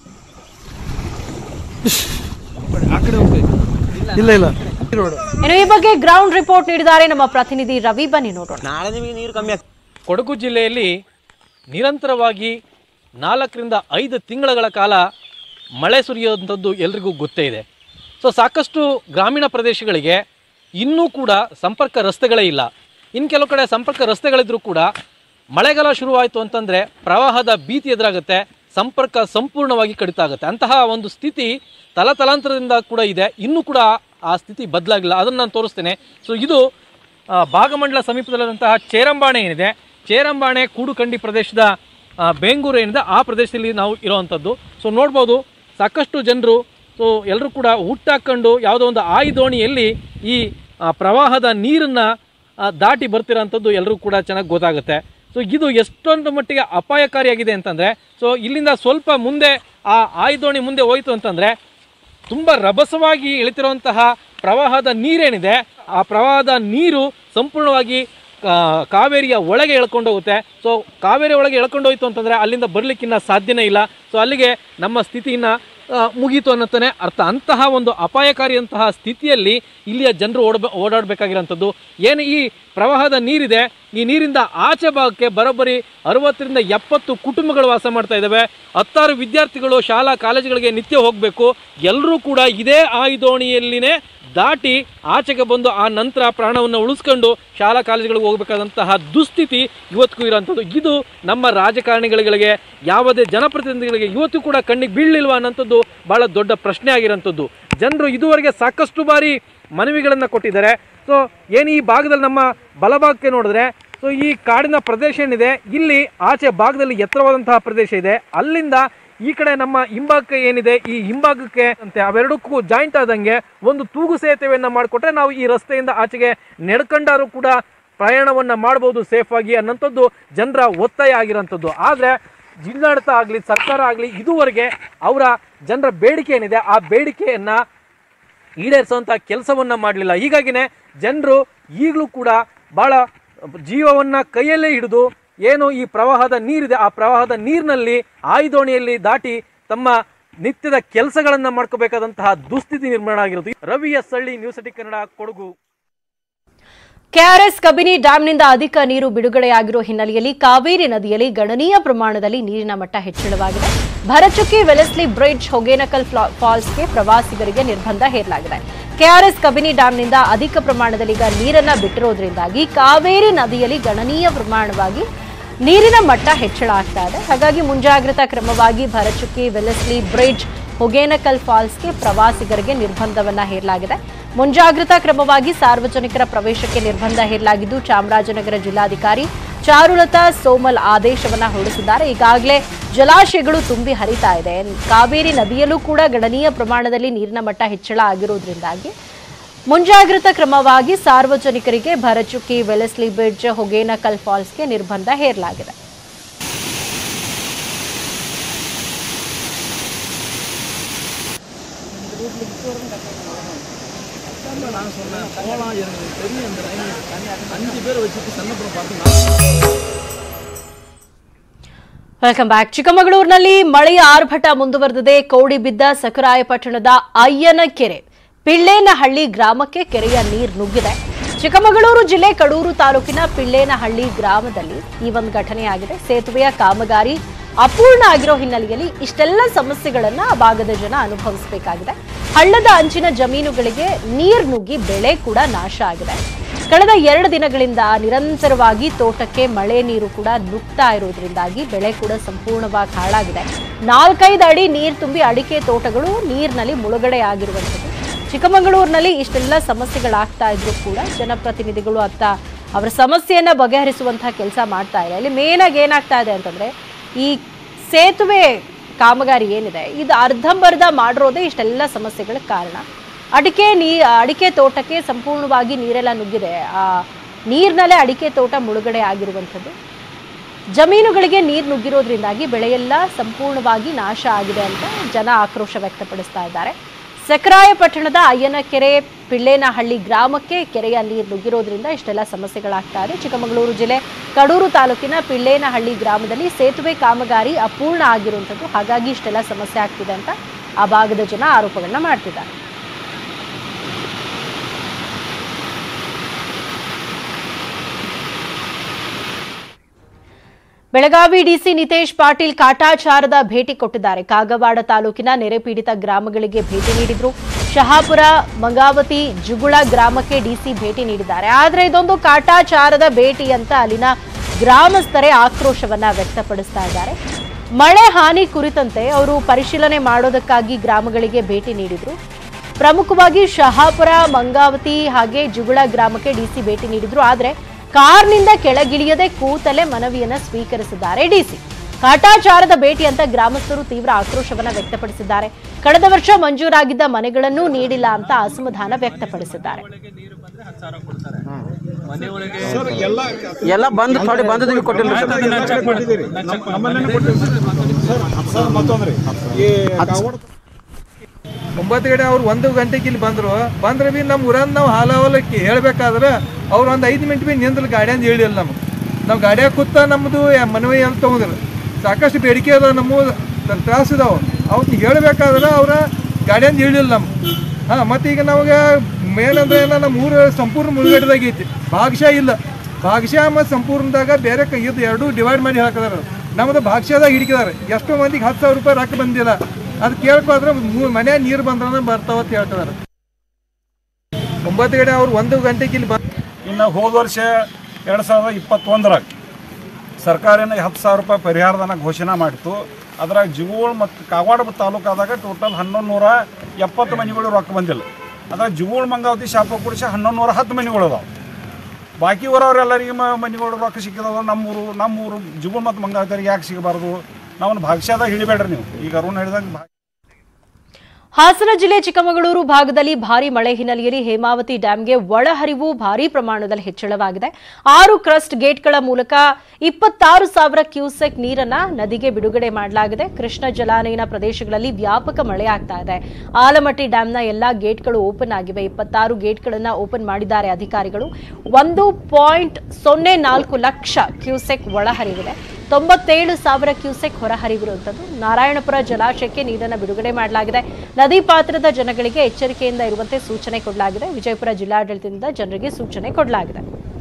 ಇನ್ನು ಈ ಬಗ್ಗೆ ಗ್ರೌಂಡ್ ರಿಪೋರ್ಟ್ ನೀಡಿದ್ದಾರೆ ನಮ್ಮ ಪ್ರತಿನಿಧಿ ರವಿ. ಬನ್ನಿ ನೋಡೋಣ. ಕೊಡಗು ಜಿಲ್ಲೆಯಲ್ಲಿ ನಿರಂತರವಾಗಿ 4ರಿಂದ 5 ತಿಂಗಳ ಕಾಲ ಮಳೆ ಸುರಿಯುವಂಥದ್ದು ಎಲ್ರಿಗೂ ಗೊತ್ತೇ ಇದೆ. ಸೊ ಸಾಕಷ್ಟು ಗ್ರಾಮೀಣ ಪ್ರದೇಶಗಳಿಗೆ ಇನ್ನೂ ಕೂಡ ಸಂಪರ್ಕ ರಸ್ತೆಗಳೇ ಇಲ್ಲ. ಇನ್ನು ಕೆಲವು ಕಡೆ ಸಂಪರ್ಕ ರಸ್ತೆಗಳಿದ್ರೂ ಕೂಡ ಮಳೆಗಾಲ ಶುರುವಾಯಿತು ಅಂತಂದರೆ ಪ್ರವಾಹದ ಭೀತಿ ಎದುರಾಗುತ್ತೆ, ಸಂಪರ್ಕ ಸಂಪೂರ್ಣವಾಗಿ ಕಡಿತ ಆಗುತ್ತೆ. ಅಂತಹ ಒಂದು ಸ್ಥಿತಿ ತಲಾಂತರದಿಂದ ಕೂಡ ಇದೆ. ಇನ್ನೂ ಕೂಡ ಆ ಸ್ಥಿತಿ ಬದಲಾಗಿಲ್ಲ. ಅದನ್ನು ನಾನು ತೋರಿಸ್ತೇನೆ. ಸೊ ಇದು ಭಾಗಮಂಡಲ ಸಮೀಪದಲ್ಲಿರುವಂತಹ ಚೇರಂಬಾಣೆ ಏನಿದೆ, ಚೇರಂಬಾಣೆ ಕೂಡುಕಂಡಿ ಪ್ರದೇಶದ ಬೇಂಗೂರು ಏನಿದೆ ಆ ಪ್ರದೇಶದಲ್ಲಿ ನಾವು ಇರೋವಂಥದ್ದು. ಸೊ ನೋಡ್ಬೋದು ಸಾಕಷ್ಟು ಜನರು ಸೊ ಎಲ್ಲರೂ ಕೂಡ ಹುಟ್ಟಾಕೊಂಡು ಯಾವುದೋ ಒಂದು ಆಯುಧೋಣಿಯಲ್ಲಿ ಈ ಪ್ರವಾಹದ ನೀರನ್ನು ದಾಟಿ ಬರ್ತಿರೋಂಥದ್ದು ಎಲ್ಲರೂ ಕೂಡ ಚೆನ್ನಾಗಿ ಗೊತ್ತಾಗುತ್ತೆ. ಸೊ ಇದು ಎಷ್ಟೊಂದು ಮಟ್ಟಿಗೆ ಅಪಾಯಕಾರಿಯಾಗಿದೆ ಅಂತಂದರೆ, ಸೊ ಇಲ್ಲಿಂದ ಸ್ವಲ್ಪ ಮುಂದೆ ಆ ಆಯುಧೋಣಿ ಮುಂದೆ ಹೋಯಿತು ಅಂತಂದರೆ ತುಂಬ ರಭಸವಾಗಿ ಇಳಿತಿರುವಂತಹ ಪ್ರವಾಹದ ನೀರೇನಿದೆ, ಆ ಪ್ರವಾಹದ ನೀರು ಸಂಪೂರ್ಣವಾಗಿ ಕಾವೇರಿಯ ಒಳಗೆ ಎಳ್ಕೊಂಡು ಹೋಗುತ್ತೆ. ಸೊ ಕಾವೇರಿ ಒಳಗೆ ಎಳ್ಕೊಂಡು ಹೋಯಿತು ಅಂತಂದರೆ ಅಲ್ಲಿಂದ ಬರಲಿಕ್ಕಿನ್ನ ಸಾಧ್ಯನೇ ಇಲ್ಲ. ಸೊ ಅಲ್ಲಿಗೆ ನಮ್ಮ ಸ್ಥಿತಿಯನ್ನು ಮುಗೀತು ಅನ್ನೋತಾನೆ ಅರ್ಥ. ಅಂತಹ ಒಂದು ಅಪಾಯಕಾರಿಯಂತಹ ಸ್ಥಿತಿಯಲ್ಲಿ ಇಲ್ಲಿಯ ಜನರು ಓಡಾಡಬೇಕಾಗಿರೋಂಥದ್ದು. ಏನು ಈ ಪ್ರವಾಹದ ನೀರಿದೆ, ಈ ನೀರಿಂದ ಆಚೆ ಭಾಗಕ್ಕೆ ಬರೋಬ್ಬರಿ 60ರಿಂದ 70 ಕುಟುಂಬಗಳು ವಾಸ ಮಾಡ್ತಾ ಇದ್ದಾವೆ. 10 ವಿದ್ಯಾರ್ಥಿಗಳು ಶಾಲಾ ಕಾಲೇಜುಗಳಿಗೆ ನಿತ್ಯ ಹೋಗಬೇಕು. ಎಲ್ಲರೂ ಕೂಡ ಇದೇ ಆಯುಧೋಣಿಯಲ್ಲಿನೇ ದಾಟಿ ಆಚೆಗೆ ಬಂದು ಆ ನಂತರ ಪ್ರಾಣವನ್ನು ಉಳಿಸ್ಕೊಂಡು ಶಾಲಾ ಕಾಲೇಜುಗಳಿಗೆ ಹೋಗಬೇಕಾದಂತಹ ದುಸ್ಥಿತಿ ಇವತ್ತಿಗೂ ಇರೋಂಥದ್ದು. ಇದು ನಮ್ಮ ರಾಜಕಾರಣಿಗಳಿಗೆ, ಯಾವುದೇ ಜನಪ್ರತಿನಿಧಿಗಳಿಗೆ ಇವತ್ತು ಕೂಡ ಕಣ್ಣಿಗೆ ಬೀಳಲಿಲ್ವ ಅನ್ನೋಂಥದ್ದು ಭಾಳ ದೊಡ್ಡ ಪ್ರಶ್ನೆ ಆಗಿರೋಂಥದ್ದು. ಜನರು ಇದುವರೆಗೆ ಸಾಕಷ್ಟು ಬಾರಿ ಮನವಿಗಳನ್ನು ಕೊಟ್ಟಿದ್ದಾರೆ. ಸೊ ಏನು ಈ ಭಾಗದಲ್ಲಿ ನಮ್ಮ ಬಲಭಾಗಕ್ಕೆ ನೋಡಿದ್ರೆ ಸೊ ಈ ಕಾಡಿನ ಪ್ರದೇಶ ಏನಿದೆ, ಇಲ್ಲಿ ಆಚೆ ಭಾಗದಲ್ಲಿ ಎತ್ತರವಾದಂತಹ ಪ್ರದೇಶ ಇದೆ. ಅಲ್ಲಿಂದ ಈ ಕಡೆ ನಮ್ಮ ಹಿಂಭಾಗಕ್ಕೆ ಏನಿದೆ, ಈ ಹಿಂಭಾಗಕ್ಕೆ ಅಂತೆ ಅವೆರಡಕ್ಕೂ ಜಾಯಿಂಟ್ ಆದಂಗೆ ಒಂದು ತೂಗು ಸೇತುವೆಯನ್ನು ಮಾಡಿಕೊಟ್ರೆ ನಾವು ಈ ರಸ್ತೆಯಿಂದ ಆಚೆಗೆ ನಡ್ಕೊಂಡಾರು ಕೂಡ ಪ್ರಯಾಣವನ್ನು ಮಾಡ್ಬೋದು ಸೇಫ್ ಆಗಿ ಅನ್ನೋಂಥದ್ದು ಜನರ ಒತ್ತಾಯ ಆಗಿರೋಂಥದ್ದು. ಆದರೆ ಜಿಲ್ಲಾಡಳಿತ ಆಗಲಿ ಸರ್ಕಾರ ಆಗಲಿ ಇದುವರೆಗೆ ಅವರ ಜನರ ಬೇಡಿಕೆ ಏನಿದೆ ಆ ಬೇಡಿಕೆಯನ್ನು ಈಡೇರಿಸುವಂಥ ಕೆಲಸವನ್ನು ಮಾಡಲಿಲ್ಲ. ಹೀಗಾಗಿನೇ ಜನರು ಈಗಲೂ ಕೂಡ ಭಾಳ ಜೀವವನ್ನು ಕೈಯಲ್ಲೇ ಹಿಡಿದು ಏನು ಈ ಪ್ರವಾಹದ ನೀರಿದೆ ಆ ಪ್ರವಾಹದ ನೀರಿನಲ್ಲಿ ಆಯುಧೋಣಿಯಲ್ಲಿ ದಾಟಿ ತಮ್ಮ ನಿತ್ಯದ ಕೆಲಸಗಳನ್ನು ಮಾಡ್ಕೋಬೇಕಾದಂತಹ ದುಸ್ಥಿತಿ ನಿರ್ಮಾಣ ಆಗಿರೋದು. Ravi S Halli, news 18 Kannada, Kodagu. KRS Kabini ಡ್ಯಾಂನಿಂದ ಅಧಿಕ ನೀರು ಬಿಡುಗಡೆಯಾಗಿರುವ ಹಿನ್ನೆಲೆಯಲ್ಲಿ ಕಾವೇರಿ ನದಿಯಲ್ಲಿ ಗಣನೀಯ ಪ್ರಮಾಣದಲ್ಲಿ ನೀರಿನ ಮಟ್ಟ ಹೆಚ್ಚಳವಾಗಿದೆ. ಭರಚುಕ್ಕಿ ವೆಲೆಸ್ಲಿ ಬ್ರಿಡ್ಜ್, ಹೊಗೇನಕಲ್ ಫಾಲ್ಸ್ಗೆ ಪ್ರವಾಸಿಗರಿಗೆ ನಿರ್ಬಂಧ ಹೇರಲಾಗಿದೆ. ಕೆಆರ್ಎಸ್ ಕಬಿನಿ ಡ್ಯಾಂನಿಂದ ಅಧಿಕ ಪ್ರಮಾಣದಲ್ಲಿ ಈಗ ನೀರನ್ನ ಬಿಟ್ಟಿರೋದ್ರಿಂದಾಗಿ ಕಾವೇರಿ ನದಿಯಲ್ಲಿ ಗಣನೀಯ ಪ್ರಮಾಣವಾಗಿ ನೀರಿನ ಮಟ್ಟ ಹೆಚ್ಚಳ ಆಗ್ತಾ ಇದೆ. ಹಾಗಾಗಿ ಮುಂಜಾಗ್ರತಾ ಕ್ರಮವಾಗಿ ಭರಚುಕ್ಕಿ ವೆಲೆಸ್ಲಿ ಬ್ರಿಡ್ಜ್, ಹೊಗೇನಕಲ್ ಫಾಲ್ಸ್ಗೆ ಪ್ರವಾಸಿಗರಿಗೆ ನಿರ್ಬಂಧವನ್ನ ಹೇರಲಾಗಿದೆ. ಮುಂಜಾಗ್ರತಾ ಕ್ರಮವಾಗಿ ಸಾರ್ವಜನಿಕರ ಪ್ರವೇಶಕ್ಕೆ ನಿರ್ಬಂಧ ಹೇರಲಾಗಿದ್ದು ಚಾಮರಾಜನಗರ ಜಿಲ್ಲಾಧಿಕಾರಿ ಚಾರುಲತಾ ಸೋಮಲ್ ಆದೇಶವನ್ನ ಹೊರಡಿಸಿದ್ದಾರೆ. ಈಗಾಗಲೇ ಜಲಾಶಯಗಳು ತುಂಬಿ ಹರಿತಾ ಇದೆ. ಕಾವೇರಿ ನದಿಯಲ್ಲೂ ಕೂಡ ಗಣನೀಯ ಪ್ರಮಾಣದಲ್ಲಿ ನೀರಿನ ಮಟ್ಟ ಹೆಚ್ಚಳ ಆಗಿರೋದ್ರಿಂದಾಗಿ ಮುಂಜಾಗ್ರತಾ ಕ್ರಮವಾಗಿ ಸಾರ್ವಜನಿಕರಿಗೆ ಭರಚುಕ್ಕಿ ವೆಲೆಸ್ಲಿ ಬ್ರಿಡ್ಜ್, ಹೊಗೇನಕಲ್ ಫಾಲ್ಸ್ಗೆ ನಿರ್ಬಂಧ ಹೇರಲಾಗಿದೆ. Welcome back. ಚಿಕ್ಕಮಗಳೂರಿನಲ್ಲಿ ಮಳೆಯ ಆರ್ಭಟ ಮುಂದುವರೆದಿದೆ. ಕೋಡಿ ಬಿದ್ದ ಸಕರಾಯಪಟ್ಟಣದ ಅಯ್ಯನಕೆರೆ ಪಿಳ್ಳೇನಹಳ್ಳಿ ಗ್ರಾಮಕ್ಕೆ ಕೆರೆಯ ನೀರು ನುಗ್ಗಿದೆ. ಚಿಕ್ಕಮಗಳೂರು ಜಿಲ್ಲೆ ಕಡೂರು ತಾಲೂಕಿನ ಪಿಳ್ಳೇನಹಳ್ಳಿ ಗ್ರಾಮದಲ್ಲಿ ಈ ಒಂದು ಘಟನೆಯಾಗಿದೆ. ಸೇತುವೆಯ ಕಾಮಗಾರಿ ಅಪೂರ್ಣ ಆಗಿರೋ ಹಿನ್ನೆಲೆಯಲ್ಲಿ ಇಷ್ಟೆಲ್ಲ ಸಮಸ್ಯೆಗಳನ್ನ ಆ ಭಾಗದ ಜನ ಅನುಭವಿಸಬೇಕಾಗಿದೆ. ಹಳ್ಳದ ಅಂಚಿನ ಜಮೀನುಗಳಿಗೆ ನೀರು ನುಗ್ಗಿ ಬೆಳೆ ಕೂಡ ನಾಶ ಆಗಿದೆ. ಕಳೆದ 2 ದಿನಗಳಿಂದ ನಿರಂತರವಾಗಿ ತೋಟಕ್ಕೆ ಮಳೆ ನೀರು ಕೂಡ ನುಗ್ತಾ ಇರೋದ್ರಿಂದಾಗಿ ಬೆಳೆ ಕೂಡ ಸಂಪೂರ್ಣವಾಗಿ ಹಾಳಾಗಿದೆ. 4-5 ಅಡಿ ನೀರು ತುಂಬಿ ಅಡಿಕೆ ತೋಟಗಳು ನೀರಿನಲ್ಲಿ ಮುಳುಗಡೆ ಆಗಿರುವಂಥದ್ದು. ಚಿಕ್ಕಮಗಳೂರಿನಲ್ಲಿ ಇಷ್ಟೆಲ್ಲ ಸಮಸ್ಯೆಗಳಾಗ್ತಾ ಇದ್ರು ಕೂಡ ಜನಪ್ರತಿನಿಧಿಗಳು ಅವರ ಸಮಸ್ಯೆಯನ್ನ ಬಗೆಹರಿಸುವಂತಹ ಕೆಲಸ ಮಾಡ್ತಾ ಇಲ್ಲ. ಇಲ್ಲಿ ಮೇನ್ ಆಗಿ ಏನಾಗ್ತಾ ಇದೆ ಅಂತಂದ್ರೆ ಈ ಸೇತುವೆ ಕಾಮಗಾರಿ ಏನಿದೆ ಇದು ಅರ್ಧಂಬರ್ಧ ಮಾಡಿರೋದೇ ಇಷ್ಟೆಲ್ಲ ಸಮಸ್ಯೆಗಳಿಗೆ ಕಾರಣ. ಅಡಿಕೆ ತೋಟಕ್ಕೆ ಸಂಪೂರ್ಣವಾಗಿ ನೀರೆಲ್ಲ ನುಗ್ಗಿದೆ. ಆ ನೀರಿನಲ್ಲೇ ಅಡಿಕೆ ತೋಟ ಮುಳುಗಡೆ ಆಗಿರುವಂಥದ್ದು. ಜಮೀನುಗಳಿಗೆ ನೀರು ನುಗ್ಗಿರೋದ್ರಿಂದಾಗಿ ಬೆಳೆಯೆಲ್ಲ ಸಂಪೂರ್ಣವಾಗಿ ನಾಶ ಆಗಿದೆ ಅಂತ ಜನ ಆಕ್ರೋಶ ವ್ಯಕ್ತಪಡಿಸ್ತಾ ಇದ್ದಾರೆ. ಸಕರಾಯಪಟ್ಟಣದ ಅಯ್ಯನಕೆರೆ ಪಿಳ್ಳೇನಹಳ್ಳಿ ಗ್ರಾಮಕ್ಕೆ ಕೆರೆಯ ನೀರು ನುಗ್ಗಿರೋದ್ರಿಂದ ಇಷ್ಟೆಲ್ಲ ಸಮಸ್ಯೆಗಳಾಗ್ತಾ ಇದೆ. ಚಿಕ್ಕಮಗಳೂರು ಜಿಲ್ಲೆ ಕಡೂರು ತಾಲೂಕಿನ ಪಿಳ್ಳೇನಹಳ್ಳಿ ಗ್ರಾಮದಲ್ಲಿ ಸೇತುವೆ ಕಾಮಗಾರಿ ಅಪೂರ್ಣ ಆಗಿರುವಂಥದ್ದು. ಹಾಗಾಗಿ ಇಷ್ಟೆಲ್ಲ ಸಮಸ್ಯೆ ಆಗ್ತಿದೆ ಅಂತ ಆ ಭಾಗದ ಜನ ಆರೋಪಗಳನ್ನ ಮಾಡ್ತಿದ್ದಾರೆ. ಬೆಳಗಾವಿ ಡಿಸಿ ನಿತೇಶ್ ಪಾಟೀಲ್ ಕಾಟಾಚಾರದ ಭೇಟಿ ಕೊಟ್ಟಿದ್ದಾರೆ. ಕಾಗವಾಡ ತಾಲೂಕಿನ ನೆರೆ ಪೀಡಿತ ಗ್ರಾಮಗಳಿಗೆ ಭೇಟಿ ನೀಡಿದ್ರು. ಶಹಾಪುರ, ಮಂಗಾವತಿ, ಜುಗುಳ ಗ್ರಾಮಕ್ಕೆ ಡಿಸಿ ಭೇಟಿ ನೀಡಿದ್ದಾರೆ. ಆದರೆ ಇದೊಂದು ಕಾಟಾಚಾರದ ಭೇಟಿ ಅಂತ ಅಲ್ಲಿನ ಗ್ರಾಮಸ್ಥರೇ ಆಕ್ರೋಶವನ್ನ ವ್ಯಕ್ತಪಡಿಸ್ತಾ ಇದ್ದಾರೆ. ಮಳೆ ಹಾನಿ ಕುರಿತಂತೆ ಅವರು ಪರಿಶೀಲನೆ ಮಾಡೋದಕ್ಕಾಗಿ ಗ್ರಾಮಗಳಿಗೆ ಭೇಟಿ ನೀಡಿದ್ರು. ಪ್ರಮುಖವಾಗಿ ಶಹಾಪುರ, ಮಂಗಾವತಿ ಹಾಗೆ ಜುಗುಳ ಗ್ರಾಮಕ್ಕೆ ಡಿಸಿ ಭೇಟಿ ನೀಡಿದ್ರು. ಆದರೆ ಕಾರ್ನಿಂದ ಕೆಳಗಿಳಿಯದೆ ಕೂತಲೇ ಮನವಿಯನ್ನ ಸ್ವೀಕರಿಸಿದ್ದಾರೆ ಡಿಸಿ. ಕಾಟಾಚಾರದ ಭೇಟಿ ಅಂತ ಗ್ರಾಮಸ್ಥರು ತೀವ್ರ ಆಕ್ರೋಶವನ್ನ ವ್ಯಕ್ತಪಡಿಸಿದ್ದಾರೆ. ಕಳೆದ ವರ್ಷ ಮಂಜೂರಾಗಿದ್ದ ಮನೆಗಳನ್ನು ನೀಡಿಲ್ಲ ಅಂತ ಅಸಮಾಧಾನ ವ್ಯಕ್ತಪಡಿಸಿದ್ದಾರೆ. ಎಲ್ಲ ಬಂದು ಥೋಡಿ ಬಂದದಿಗೆ ಕೊಟ್ಟಿಲ್ಲ ಒಂಬತ್ತು ಗಂಟೆ ಅವ್ರು 1 ಗಂಟೆಗೆ ಇಲ್ಲಿ ಬಂದ್ರೆ ಬಿ ನಮ್ಮ ಊರನ್ನ ನಾವು ಹಾಲವಲಕ್ಕೆ ಹೇಳ್ಬೇಕಾದ್ರೆ ಅವ್ರು ಒಂದು 5 ಮಿನಿಟ್ ಬಿ ನಿಂದ್ರಲ್ಲಿ ಗಾಡಿ ಅಂತ ಹೇಳಿಲ್ಲ ನಮ್ಗೆ. ನಾವು ಗಾಡಿಯಾಗ ಕೂತ ನಮ್ಮದು ಮನವಿ ಅಂತ ತೊಗೊಂಡ್ರು. ಸಾಕಷ್ಟು ಬೇಡಿಕೆ ಅದಾವ, ನಮ್ಮ ತ್ರಾಸ ಇದಾವೆ. ಅವ್ರನ್ನ ಹೇಳ್ಬೇಕಾದ್ರೆ ಅವ್ರ ಗಾಡಿ ಅಂತ ಹೇಳಿಲ್ಲ ನಮ್ಗೆ. ಮತ್ತು ಈಗ ನಮಗೆ ಮೇನ್ ಅಂದ್ರೆ ನಮ್ಮ ಊರು ಸಂಪೂರ್ಣ ಮುಳುಗಡೆದಾಗೈತಿ. ಭಾಗಶಃ ಇಲ್ಲ, ಭಾಗಶಃ ಮತ್ತು ಸಂಪೂರ್ಣದಾಗ ಬೇರೆ ಇದು ಎರಡೂ ಡಿವೈಡ್ ಮಾಡಿ ಹಾಕಿದಾರೆ. ನಮ್ಮದು ಭಾಗಶಃದಾಗ ಹಿಡಿಕಿದಾರೆ. ಎಷ್ಟೋ ಮಂದಿಗೆ 10,000 ರೂಪಾಯಿ ರೊಕ್ಕ ಬಂದಿಲ್ಲ. ಅದು ಕೇಳ್ಕೋದ್ರೆ ಮನೆ ನೀರು ಬಂದ್ರೆ ಬರ್ತಾವ ಅಂತ ಹೇಳ್ತಿದಾರೆ. 9 ಗಂಟೆ ಅವ್ರು 1 ಗಂಟೆಗೆ ಇಲ್ಲಿ ಇನ್ನು ಹೋದ ವರ್ಷ 2021ರಾಗ ಸರ್ಕಾರನ 10,000 ರೂಪಾಯಿ ಪರಿಹಾರಧನ ಘೋಷಣೆ ಮಾಡಿತು. ಅದ್ರಾಗ ಜಿಗೋಳ್ ಮತ್ತು ಕಾಗವಾಡ ತಾಲೂಕಾದಾಗ ಟೋಟಲ್ 1170 ಮನೆಗಳು ರೊಕ್ಕ ಬಂದಿಲ್ಲ. ಅದ್ರಾಗ ಜಿಗೋಳ್ ಮಂಗಾವತಿ ಶಾಪ ಕುಡಿಸಿ 1110 ಮನೆಗಳು ಅದಾವೆ. ಬಾಕಿ ಊರವ್ರೆಲ್ಲರಿಗೆ ಮನೆಗಳು ರೊಕ್ಕ ಸಿಕ್ಕಿದಾವ. ನಮ್ಮೂರು ಜಿಗೋಳ್ ಮತ್ತು ಮಂಗಾವತಿಯರಿಗೆ ಯಾಕೆ ಸಿಗಬಾರ್ದು? ನಾವೊಂದು ಭಾಗಶಃದಾಗ ಹಿಡಿಬೇಡ್ರಿ ನೀವು. ಈಗ ಅರುಣ್ ಹೇಳಿದಂಗೆ ಹಾಸನ ಜಿಲ್ಲೆ ಚಿಕ್ಕಮಗಳೂರು ಭಾಗದಲ್ಲಿ ಭಾರೀ ಮಳೆ ಹಿನ್ನೆಲೆಯಲ್ಲಿ ಹೇಮಾವತಿ ಡ್ಯಾಂಗೆ ಒಳಹರಿವು ಭಾರೀ ಪ್ರಮಾಣದಲ್ಲಿ ಹೆಚ್ಚಳವಾಗಿದೆ. 6 ಕ್ರಸ್ಟ್ ಗೇಟ್ಗಳ ಮೂಲಕ 26,000 ಕ್ಯೂಸೆಕ್ ನೀರನ್ನ ನದಿಗೆ ಬಿಡುಗಡೆ ಮಾಡಲಾಗಿದೆ. ಕೃಷ್ಣ ಜಲಾನಯನ ಪ್ರದೇಶಗಳಲ್ಲಿ ವ್ಯಾಪಕ ಮಳೆ ಆಗ್ತಾ ಇದೆ. ಆಲಮಟ್ಟಿ ಡ್ಯಾಂನ ಎಲ್ಲಾ ಗೇಟ್ಗಳು ಓಪನ್ ಆಗಿವೆ. 26 ಗೇಟ್ಗಳನ್ನು ಓಪನ್ ಮಾಡಿದ್ದಾರೆ ಅಧಿಕಾರಿಗಳು. 1.04 ಲಕ್ಷ ಕ್ಯೂಸೆಕ್ ಒಳಹರಿವಿದೆ. 97,000 ಕ್ಯೂಸೆಕ್ ಹೊರಹರಿವಿರುವಂಥದ್ದು. ನಾರಾಯಣಪುರ ಜಲಾಶಯಕ್ಕೆ ನೀರನ್ನು ಬಿಡುಗಡೆ ಮಾಡಲಾಗಿದೆ. ನದಿ ಪಾತ್ರದ ಜನಗಳಿಗೆ ಎಚ್ಚರಿಕೆಯಿಂದ ಇರುವಂತೆ ಸೂಚನೆ ಕೊಡಲಾಗಿದೆ. ವಿಜಯಪುರ ಜಿಲ್ಲಾಡಳಿತದಿಂದ ಜನರಿಗೆ ಸೂಚನೆ ಕೊಡಲಾಗಿದೆ.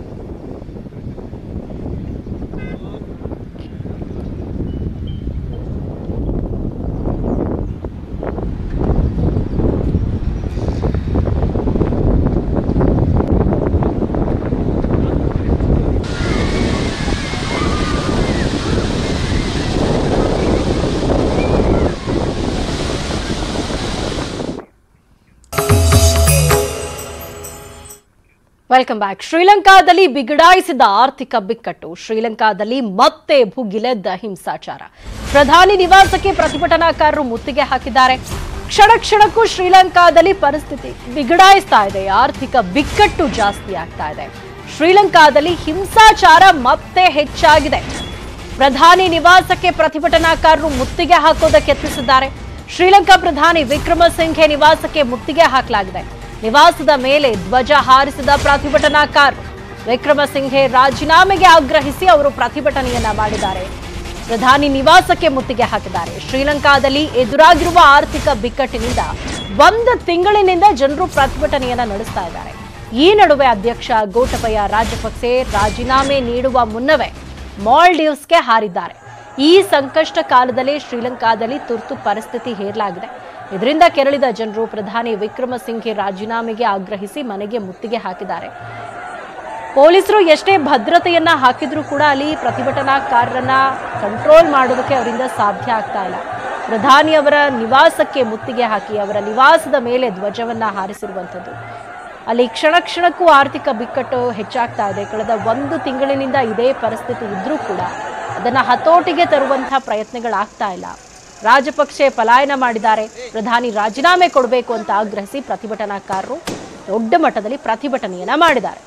Welcome back. ಶ್ರೀಲಂಕಾದಲ್ಲಿ ಬಿಗಡಾಯಿಸಿದ ಆರ್ಥಿಕ ಬಿಕ್ಕಟ್ಟು. ಶ್ರೀಲಂಕಾದಲ್ಲಿ ಮತ್ತೆ ಭುಗಿಲೆದ್ದ ಹಿಂಸಾಚಾರ. ಪ್ರಧಾನಿ ನಿವಾಸಕ್ಕೆ ಪ್ರತಿಭಟನಾಕಾರರು ಮುತ್ತಿಗೆ ಹಾಕಿದ್ದಾರೆ. ಕ್ಷಣ ಕ್ಷಣಕ್ಕೂ ಶ್ರೀಲಂಕಾದಲ್ಲಿ ಪರಿಸ್ಥಿತಿ ಬಿಗಡಾಯಿಸ್ತಾ ಇದೆ. ಆರ್ಥಿಕ ಬಿಕ್ಕಟ್ಟು ಜಾಸ್ತಿ ಆಗ್ತಾ ಇದೆ. ಶ್ರೀಲಂಕಾದಲ್ಲಿ ಹಿಂಸಾಚಾರ ಮತ್ತೆ ಹೆಚ್ಚಾಗಿದೆ. ಪ್ರಧಾನಿ ನಿವಾಸಕ್ಕೆ ಪ್ರತಿಭಟನಾಕಾರರು ಮುತ್ತಿಗೆ ಹಾಕೋದಕ್ಕೆ ಯತ್ನಿಸಿದ್ದಾರೆ. ಶ್ರೀಲಂಕಾ ಪ್ರಧಾನಿ ವಿಕ್ರಮಸಿಂಘೆ ನಿವಾಸಕ್ಕೆ ಮುತ್ತಿಗೆ ಹಾಕಲಾಗಿದೆ. ನಿವಾಸದ ಮೇಲೆ ಧ್ವಜ ಹಾರಿಸಿದ ಪ್ರತಿಭಟನಾಕಾರರು ವಿಕ್ರಮಸಿಂಘೆ ರಾಜೀನಾಮೆಗೆ ಆಗ್ರಹಿಸಿ ಅವರು ಪ್ರತಿಭಟನೆಯನ್ನ ಮಾಡಿದ್ದಾರೆ. ಪ್ರಧಾನಿ ನಿವಾಸಕ್ಕೆ ಮುತ್ತಿಗೆ ಹಾಕಿದ್ದಾರೆ. ಶ್ರೀಲಂಕಾದಲ್ಲಿ ಎದುರಾಗಿರುವ ಆರ್ಥಿಕ ಬಿಕ್ಕಟ್ಟಿನಿಂದ 1 ತಿಂಗಳಿನಿಂದ ಜನರು ಪ್ರತಿಭಟನೆಯನ್ನ ನಡೆಸ್ತಾ ಇದ್ದಾರೆ. ಈ ನಡುವೆ ಅಧ್ಯಕ್ಷ ಗೋಟಬಯ ರಾಜಪಕ್ಸೆ ರಾಜೀನಾಮೆ ನೀಡುವ ಮುನ್ನವೇ ಮಾಲ್ಡೀವ್ಸ್ಗೆ ಹಾರಿದ್ದಾರೆ. ಈ ಸಂಕಷ್ಟ ಕಾಲದಲ್ಲಿ ಶ್ರೀಲಂಕಾದಲ್ಲಿ ತುರ್ತು ಪರಿಸ್ಥಿತಿ ಹೇರಲಾಗಿದೆ. ಇದರಿಂದ ಕೆರಳಿದ ಜನರು ಪ್ರಧಾನಿ ವಿಕ್ರಮಸಿಂಘೆ ರಾಜೀನಾಮೆಗೆ ಆಗ್ರಹಿಸಿ ಮನೆಗೆ ಮುತ್ತಿಗೆ ಹಾಕಿದ್ದಾರೆ. ಪೊಲೀಸರು ಎಷ್ಟೇ ಭದ್ರತೆಯನ್ನ ಹಾಕಿದ್ರೂ ಕೂಡ ಅಲ್ಲಿ ಪ್ರತಿಭಟನಾಕಾರರನ್ನ ಕಂಟ್ರೋಲ್ ಮಾಡೋದಕ್ಕೆ ಅವರಿಂದ ಸಾಧ್ಯ ಆಗ್ತಾ ಇಲ್ಲ. ಪ್ರಧಾನಿ ಅವರ ನಿವಾಸಕ್ಕೆ ಮುತ್ತಿಗೆ ಹಾಕಿ ಅವರ ನಿವಾಸದ ಮೇಲೆ ಧ್ವಜವನ್ನ ಹಾರಿಸಿರುವಂಥದ್ದು. ಅಲ್ಲಿ ಕ್ಷಣ ಕ್ಷಣಕ್ಕೂ ಆರ್ಥಿಕ ಬಿಕ್ಕಟ್ಟು ಹೆಚ್ಚಾಗ್ತಾ ಇದೆ. ಕಳೆದ 1 ತಿಂಗಳಿನಿಂದ ಇದೇ ಪರಿಸ್ಥಿತಿ ಇದ್ರೂ ಕೂಡ ಅದನ್ನ ಹತೋಟಿಗೆ ತರುವಂತಹ ಪ್ರಯತ್ನಗಳಾಗ್ತಾ ಇಲ್ಲ. ರಾಜಪಕ್ಸೆ ಪಲಾಯನ ಮಾಡಿದ್ದಾರೆ. ಪ್ರಧಾನಿ ರಾಜೀನಾಮೆ ಕೊಡಬೇಕು ಅಂತ ಆಗ್ರಹಿಸಿ ಪ್ರತಿಭಟನಾಕಾರರು ದೊಡ್ಡ ಮಟ್ಟದಲ್ಲಿ ಪ್ರತಿಭಟನೆಯನ್ನ ಮಾಡಿದ್ದಾರೆ.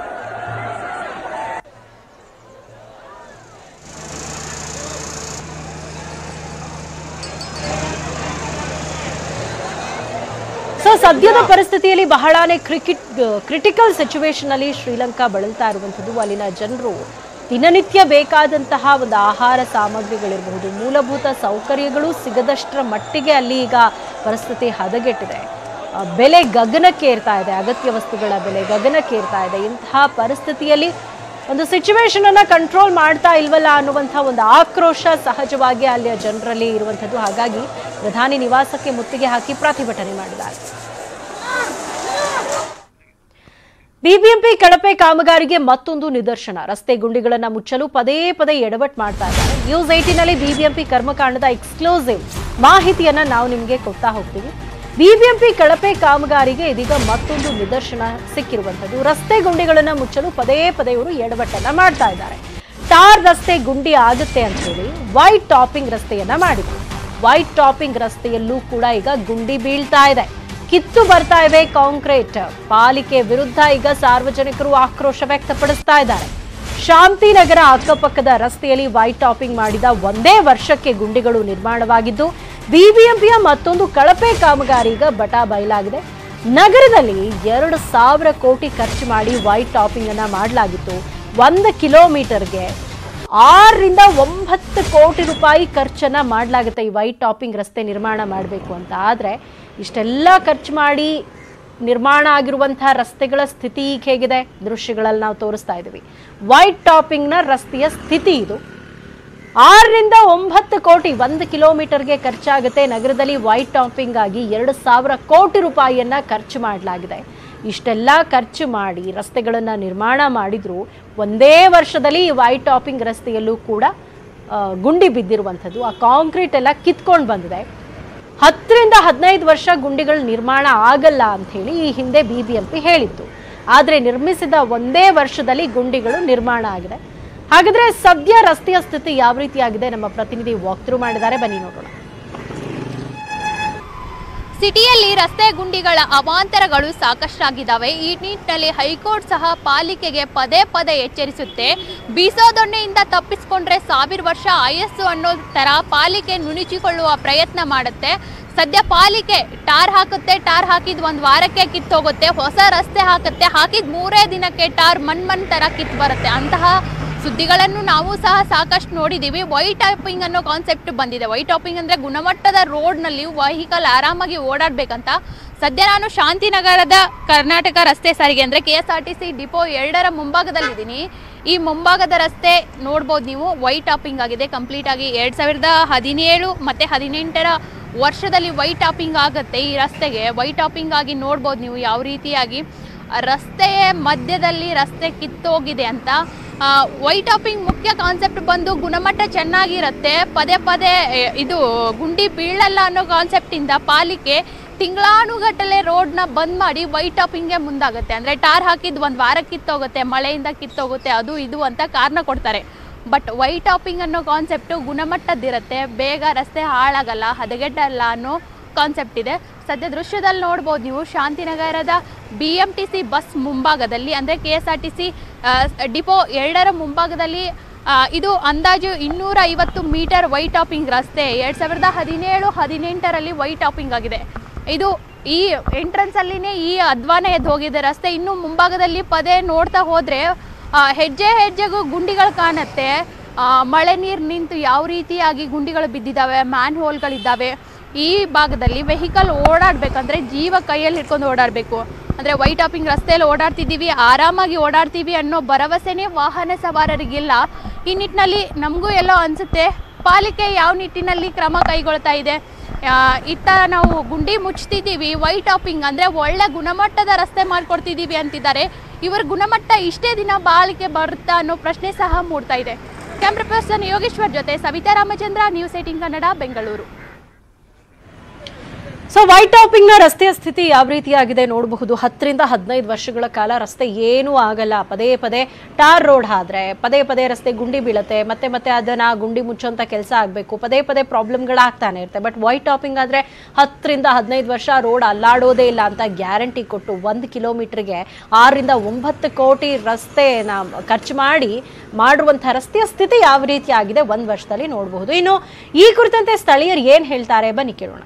ಸದ್ಯದ ಪರಿಸ್ಥಿತಿಯಲ್ಲಿ ಬಹಳಾನೇ ಕ್ರಿಟಿಕಲ್ ಸಿಚುವೇಶನ್ ಅಲ್ಲಿ ಶ್ರೀಲಂಕಾ ಬಳಲ್ತಾ ಇರುವಂಥದ್ದು. ಅಲ್ಲಿನ ಜನರು ದಿನನಿತ್ಯ ಬೇಕಾದಂತಹ ಒಂದು ಆಹಾರ ಸಾಮಗ್ರಿಗಳಿರಬಹುದು, ಮೂಲಭೂತ ಸೌಕರ್ಯಗಳು ಸಿಗದಷ್ಟರ ಮಟ್ಟಿಗೆ ಅಲ್ಲಿ ಈಗ ಪರಿಸ್ಥಿತಿ ಹದಗೆಟ್ಟಿದೆ. ಬೆಲೆ ಗಗನಕ್ಕೇರ್ತಾ ಇದೆ. ಅಗತ್ಯ ವಸ್ತುಗಳ ಬೆಲೆ ಗಗನಕ್ಕೇರ್ತಾ ಇದೆ. ಇಂತಹ ಪರಿಸ್ಥಿತಿಯಲ್ಲಿ ಒಂದು ಸಿಚುವೇಶನ್ ಅನ್ನ ಕಂಟ್ರೋಲ್ ಮಾಡ್ತಾ ಇಲ್ವಲ್ಲ ಅನ್ನುವಂತಹ ಒಂದು ಆಕ್ರೋಶ ಸಹಜವಾಗಿ ಅಲ್ಲಿಯ ಜನರಲ್ಲಿ ಇರುವಂಥದ್ದು. ಹಾಗಾಗಿ ಪ್ರಧಾನಿ ನಿವಾಸಕ್ಕೆ ಮುತ್ತಿಗೆ ಹಾಕಿ ಪ್ರತಿಭಟನೆ ಮಾಡಿದ್ದಾರೆ. ಬಿಬಿಎಂಪಿ ಕಳಪೆ ಕಾಮಗಾರಿಗೆ ಮತ್ತೊಂದು ನಿದರ್ಶನ. ರಸ್ತೆ ಗುಂಡಿಗಳನ್ನು ಮುಚ್ಚಲು ಪದೇ ಪದೇ ಎಡವಟ್ಟು ಮಾಡ್ತಾ ಇದ್ದಾರೆ. ನ್ಯೂಸ್ 18ನಲ್ಲಿ ಬಿಬಿಎಂಪಿ ಕರ್ಮಕಾಂಡದ ಎಕ್ಸ್ಕ್ಲೂಸಿವ್ ಮಾಹಿತಿಯನ್ನ ನಾವು ನಿಮಗೆ ಕೊಡ್ತಾ ಹೋಗ್ತೀವಿ. ಬಿಬಿಎಂಪಿ ಕಳಪೆ ಕಾಮಗಾರಿಗೆ ಇದೀಗ ಮತ್ತೊಂದು ನಿದರ್ಶನ ಸಿಕ್ಕಿರುವಂಥದ್ದು. ರಸ್ತೆ ಗುಂಡಿಗಳನ್ನು ಮುಚ್ಚಲು ಪದೇ ಪದೇ ಇವರು ಎಡವಟ್ಟನ್ನ ಮಾಡ್ತಾ ಇದ್ದಾರೆ. ಟಾರ್ ರಸ್ತೆ ಗುಂಡಿ ಆಗುತ್ತೆ ಅಂತ ಹೇಳಿ ವೈಟ್ ಟಾಪಿಂಗ್ ರಸ್ತೆಯನ್ನ ಮಾಡಿದ್ರು. ವೈಟ್ ಟಾಪಿಂಗ್ ರಸ್ತೆಯಲ್ಲೂ ಕೂಡ ಈಗ ಗುಂಡಿ ಬೀಳ್ತಾ ಇದೆ, ಕಿತ್ತು ಬರ್ತಾ ಇದೆ ಕಾಂಕ್ರೀಟ್. ಪಾಲಿಕೆ ವಿರುದ್ಧ ಈಗ ಸಾರ್ವಜನಿಕರು ಆಕ್ರೋಶ ವ್ಯಕ್ತಪಡಿಸ್ತಾ ಇದ್ದಾರೆ. ಶಾಂತಿನಗರ ಅಕ್ಕಪಕ್ಕದ ರಸ್ತೆಯಲ್ಲಿ ವೈಟ್ ಟಾಪಿಂಗ್ ಮಾಡಿದ ಒಂದೇ ವರ್ಷಕ್ಕೆ ಗುಂಡಿಗಳು ನಿರ್ಮಾಣವಾಗಿದ್ದು, ಬಿಬಿಎಂಪಿಯ ಮತ್ತೊಂದು ಕಳಪೆ ಕಾಮಗಾರಿ ಈಗ ಬಟಾ ಬಯಲಾಗಿದೆ. ನಗರದಲ್ಲಿ 2,000 ಕೋಟಿ ಖರ್ಚು ಮಾಡಿ ವೈಟ್ ಟಾಪಿಂಗ್ ಅನ್ನ ಮಾಡಲಾಗಿತ್ತು. 1 ಕಿಲೋಮೀಟರ್ಗೆ 6 ರಿಂದ 9 ಕೋಟಿ ರೂಪಾಯಿ ಖರ್ಚನ್ನ ಮಾಡಲಾಗುತ್ತೆ ಈ ವೈಟ್ ಟಾಪಿಂಗ್ ರಸ್ತೆ ನಿರ್ಮಾಣ ಮಾಡಬೇಕು ಅಂತ. ಆದರೆ ಇಷ್ಟೆಲ್ಲ ಖರ್ಚು ಮಾಡಿ ನಿರ್ಮಾಣ ಆಗಿರುವಂತಹ ರಸ್ತೆಗಳ ಸ್ಥಿತಿ ಈಗ ಹೇಗಿದೆ ದೃಶ್ಯಗಳಲ್ಲಿ ನಾವು ತೋರಿಸ್ತಾ ಇದ್ದೀವಿ. ವೈಟ್ ಟಾಪಿಂಗ್ನ ರಸ್ತೆಯ ಸ್ಥಿತಿ ಇದು. 6 ರಿಂದ 9 ಕೋಟಿ 1 ಕಿಲೋಮೀಟರ್ಗೆ ಖರ್ಚಾಗುತ್ತೆ. ನಗರದಲ್ಲಿ ವೈಟ್ ಟಾಪಿಂಗ್ ಆಗಿ 2,000 ಕೋಟಿ ರೂಪಾಯಿಯನ್ನ ಖರ್ಚು ಮಾಡಲಾಗಿದೆ. ಇಷ್ಟೆಲ್ಲ ಖರ್ಚು ಮಾಡಿ ರಸ್ತೆಗಳನ್ನು ನಿರ್ಮಾಣ ಮಾಡಿದ್ರು ಒಂದೇ ವರ್ಷದಲ್ಲಿ ವೈಟ್ ಟಾಪಿಂಗ್ ರಸ್ತೆಯಲ್ಲೂ ಕೂಡ ಗುಂಡಿ ಬಿದ್ದಿರುವಂಥದ್ದು. ಆ ಕಾಂಕ್ರೀಟ್ ಎಲ್ಲ ಕಿತ್ಕೊಂಡು ಬಂದಿದೆ. 10 ರಿಂದ 15 ವರ್ಷ ಗುಂಡಿಗಳು ನಿರ್ಮಾಣ ಆಗಲ್ಲ ಅಂತ ಹೇಳಿ ಈ ಹಿಂದೆ ಬಿಬಿಎಂಪಿ ಹೇಳಿತ್ತು. ಆದರೆ ನಿರ್ಮಿಸಿದ ಒಂದೇ ವರ್ಷದಲ್ಲಿ ಗುಂಡಿಗಳು ನಿರ್ಮಾಣ ಆಗಿದೆ. ಹಾಗಾದ್ರೆ ಸದ್ಯ ರಸ್ತೆಯ ಸ್ಥಿತಿ ಯಾವ ರೀತಿಯಾಗಿದೆ ನಮ್ಮ ಪ್ರತಿನಿಧಿ ವಾಕ್ ಥ್ರೂ ಮಾಡಿದ್ದಾರೆ, ಬನ್ನಿ ನೋಡೋಣ. ಸಿಟಿಯಲ್ಲಿ ರಸ್ತೆ ಗುಂಡಿಗಳ ಅವಾಂತರಗಳು ಸಾಕಷ್ಟಾಗಿದ್ದಾವೆ. ಈ ನಿಟ್ಟಿನಲ್ಲಿ ಹೈಕೋರ್ಟ್ ಸಹ ಪಾಲಿಕೆಗೆ ಪದೇ ಪದೇ ಎಚ್ಚರಿಸುತ್ತೆ. ಬೀಸೋದೊಣ್ಣೆಯಿಂದ ತಪ್ಪಿಸಿಕೊಂಡ್ರೆ 1000 ವರ್ಷ ಆಯಸ್ಸು ಅನ್ನೋ ತರ ಪಾಲಿಕೆ ನುಣುಚಿಕೊಳ್ಳುವ ಪ್ರಯತ್ನ ಮಾಡುತ್ತೆ. ಸದ್ಯ ಪಾಲಿಕೆ ಟಾರ್ ಹಾಕುತ್ತೆ, ಟಾರ್ ಹಾಕಿದ್ 1 ವಾರಕ್ಕೆ ಕಿತ್ತೋಗುತ್ತೆ. ಹೊಸ ರಸ್ತೆ ಹಾಕುತ್ತೆ, ಹಾಕಿದ್ 3 ದಿನಕ್ಕೆ ಟಾರ್ ಮಣ್ ತರ ಕಿತ್ತು ಬರುತ್ತೆ. ಅಂತಹ ಸುದ್ದಿಗಳನ್ನು ನಾವು ಸಹ ಸಾಕಷ್ಟು ನೋಡಿದ್ದೀವಿ. ವೈಟ್ ಟಾಪಿಂಗ್ ಅನ್ನೋ ಕಾನ್ಸೆಪ್ಟ್ ಬಂದಿದೆ. ವೈಟ್ ಟಾಪಿಂಗ್ ಅಂದರೆ ಗುಣಮಟ್ಟದ ರೋಡ್ನಲ್ಲಿ ವೆಹಿಕಲ್ ಆರಾಮಾಗಿ ಓಡಾಡಬೇಕಂತ. ಸದ್ಯ ನಾನು ಶಾಂತಿನಗರದ ಕರ್ನಾಟಕ ರಸ್ತೆ ಸಾರಿಗೆ ಅಂದರೆ KSRTC ಡಿಪೋ 2ರ ಮುಂಭಾಗದಲ್ಲಿದ್ದೀನಿ. ಈ ಮುಂಭಾಗದ ರಸ್ತೆ ನೋಡ್ಬೋದು ನೀವು, ವೈಟ್ ಟಾಪಿಂಗ್ ಆಗಿದೆ ಕಂಪ್ಲೀಟ್ ಆಗಿ. 2017 ಮತ್ತು 18ರ ವರ್ಷದಲ್ಲಿ ವೈಟ್ ಟಾಪಿಂಗ್ ಆಗುತ್ತೆ. ಈ ರಸ್ತೆಗೆ ವೈಟ್ ಟಾಪಿಂಗ್ ಆಗಿ ನೋಡ್ಬೋದು ನೀವು ಯಾವ ರೀತಿಯಾಗಿ ರಸ್ತೆಯ ಮಧ್ಯದಲ್ಲಿ ರಸ್ತೆ ಕಿತ್ತೋಗಿದೆ ಅಂತ. ವೈಟ್ ಟಾಪಿಂಗ್ ಮುಖ್ಯ ಕಾನ್ಸೆಪ್ಟ್ ಬಂದು ಗುಣಮಟ್ಟ ಚೆನ್ನಾಗಿರುತ್ತೆ, ಪದೇ ಪದೇ ಇದು ಗುಂಡಿ ಬೀಳಲ್ಲ ಅನ್ನೋ ಕಾನ್ಸೆಪ್ಟಿಂದ ಪಾಲಿಕೆ ತಿಂಗಳಾನುಗಟ್ಟಲೆ ರೋಡ್ನ ಬಂದ್ ಮಾಡಿ ವೈಟ್ ಟಾಪಿಂಗ್ಗೆ ಮುಂದಾಗುತ್ತೆ. ಅಂದರೆ ಟಾರ್ ಹಾಕಿದ್ದು 1 ವಾರಕ್ಕೆ ಕಿತ್ತೋಗುತ್ತೆ, ಮಳೆಯಿಂದ ಕಿತ್ತೋಗುತ್ತೆ, ಅದು ಇದು ಅಂತ ಕಾರಣ ಕೊಡ್ತಾರೆ. ಬಟ್ ವೈಟ್ ಟಾಪಿಂಗ್ ಅನ್ನೋ ಕಾನ್ಸೆಪ್ಟು ಗುಣಮಟ್ಟದ್ದಿರುತ್ತೆ, ಬೇಗ ರಸ್ತೆ ಹಾಳಾಗಲ್ಲ, ಹದಗೆಟ್ಟಲ್ಲ ಅನ್ನೋ ಕಾನ್ಸೆಪ್ಟ್ ಇದೆ. ಸದ್ಯ ದೃಶ್ಯದಲ್ಲಿ ನೋಡ್ಬೋದು ನೀವು, ಶಾಂತಿನಗರದ BMTC ಬಸ್ ಮುಂಭಾಗದಲ್ಲಿ ಅಂದರೆ KSRTC ಡಿಪೋ 2ರ ಮುಂಭಾಗದಲ್ಲಿ ಇದು ಅಂದಾಜು 250 ಮೀಟರ್ ವೈಟ್ ಟಾಪಿಂಗ್ ರಸ್ತೆ 2017-18ರಲ್ಲಿ ವೈಟ್ ಟಾಪಿಂಗ್ ಆಗಿದೆ. ಇದು ಈ ಎಂಟ್ರೆನ್ಸ್ ಅಲ್ಲಿನೇ ಈ ಅಧ್ವಾನ ಎದ್ದು ಹೋಗಿದೆ ರಸ್ತೆ. ಇನ್ನು ಮುಂಭಾಗದಲ್ಲಿ ಪದೇ ನೋಡ್ತಾ ಹೋದ್ರೆ ಹೆಜ್ಜೆ ಹೆಜ್ಜೆಗೂ ಗುಂಡಿಗಳು ಕಾಣುತ್ತೆ. ಮಳೆ ನೀರು ನಿಂತು ಯಾವ ರೀತಿಯಾಗಿ ಗುಂಡಿಗಳು ಬಿದ್ದಿದ್ದಾವೆ, ಮ್ಯಾನ್ ಹೋಲ್ಗಳಿದ್ದಾವೆ. ಈ ಭಾಗದಲ್ಲಿ ವೆಹಿಕಲ್ ಓಡಾಡಬೇಕಂದ್ರೆ ಜೀವ ಕೈಯಲ್ಲಿ ಹಿಡ್ಕೊಂಡು ಓಡಾಡಬೇಕು. ಅಂದರೆ ವೈಟ್ ಟಾಪಿಂಗ್ ರಸ್ತೆಯಲ್ಲಿ ಓಡಾಡ್ತಿದ್ದೀವಿ, ಆರಾಮಾಗಿ ಓಡಾಡ್ತೀವಿ ಅನ್ನೋ ಭರವಸೆನೇ ವಾಹನ ಸವಾರರಿಗಿಲ್ಲ. ಈ ನಿಟ್ಟಿನಲ್ಲಿ ನಮಗೂ ಎಲ್ಲೋ ಅನಿಸುತ್ತೆ ಪಾಲಿಕೆ ಯಾವ ನಿಟ್ಟಿನಲ್ಲಿ ಕ್ರಮ ಕೈಗೊಳ್ತಾ ಇದೆ. ಇತ್ತ ನಾವು ಗುಂಡಿ ಮುಚ್ತಿದ್ದೀವಿ, ವೈಟ್ ಟಾಪಿಂಗ್ ಅಂದರೆ ಒಳ್ಳೆ ಗುಣಮಟ್ಟದ ರಸ್ತೆ ಮಾಡಿಕೊಡ್ತಿದ್ದೀವಿ ಅಂತಿದ್ದಾರೆ. ಇವರ ಗುಣಮಟ್ಟ ಇಷ್ಟೇ ದಿನ ಬಾಳಿಕೆ ಬರುತ್ತಾ ಅನ್ನೋ ಪ್ರಶ್ನೆ ಸಹ ಮೂಡ್ತಾ ಇದೆ. ಕ್ಯಾಮ್ರಾ ಪರ್ಸನ್ ಯೋಗೇಶ್ವರ್ ಜೊತೆ Savita Ramachandra, news 18 Kannada, Bengaluru. So white topping ನ ರಸ್ತೆಯ ಸ್ಥಿತಿ ಯಾವ ರೀತಿಯಾಗಿದೆ ನೋಡಬಹುದು. 10 ರಿಂದ 15 ವರ್ಷಗಳ ಕಾಲ ರಸ್ತೆ ಏನೂ ಆಗಲ್ಲ. ಪದೇ ಪದೇ ಟಾರ್ ರೋಡ್ ಆದ್ರೆ ಪದೇ ಪದೇ ರಸ್ತೆ ಗುಂಡಿ ಬೀಳುತ್ತೆ, ಮತ್ತೆ ಮತ್ತೆ ಅದನ್ನ ಗುಂಡಿ ಮುಚ್ಚುವಂತ ಕೆಲಸ ಆಗಬೇಕು, ಪದೇ ಪದೇ ಪ್ರಾಬ್ಲಮ್ಗಳಾಗ್ತಾನೆ ಇರುತ್ತೆ. ಬಟ್ ವೈಟ್ ಟಾಪಿಂಗ್ ಆದ್ರೆ 10 ರಿಂದ 15 ವರ್ಷ ರೋಡ್ ಅಲ್ಲಾಡೋದೇ ಇಲ್ಲ ಅಂತ ಗ್ಯಾರಂಟಿ ಕೊಟ್ಟು 1 ಕಿಲೋಮೀಟರ್ಗೆ 6 ರಿಂದ 9 ಕೋಟಿ ರಸ್ತೆನ ಖರ್ಚು ಮಾಡಿ ಮಾಡಿರುವಂತಹ ರಸ್ತೆಯ ಸ್ಥಿತಿ ಯಾವ ರೀತಿ ಆಗಿದೆ 1 ವರ್ಷದಲ್ಲಿ ನೋಡಬಹುದು. ಇನ್ನು ಈ ಕುರಿತಂತೆ ಸ್ಥಳೀಯರು ಏನ್ ಹೇಳ್ತಾರೆ ಬನ್ನಿ ಕೇಳೋಣ.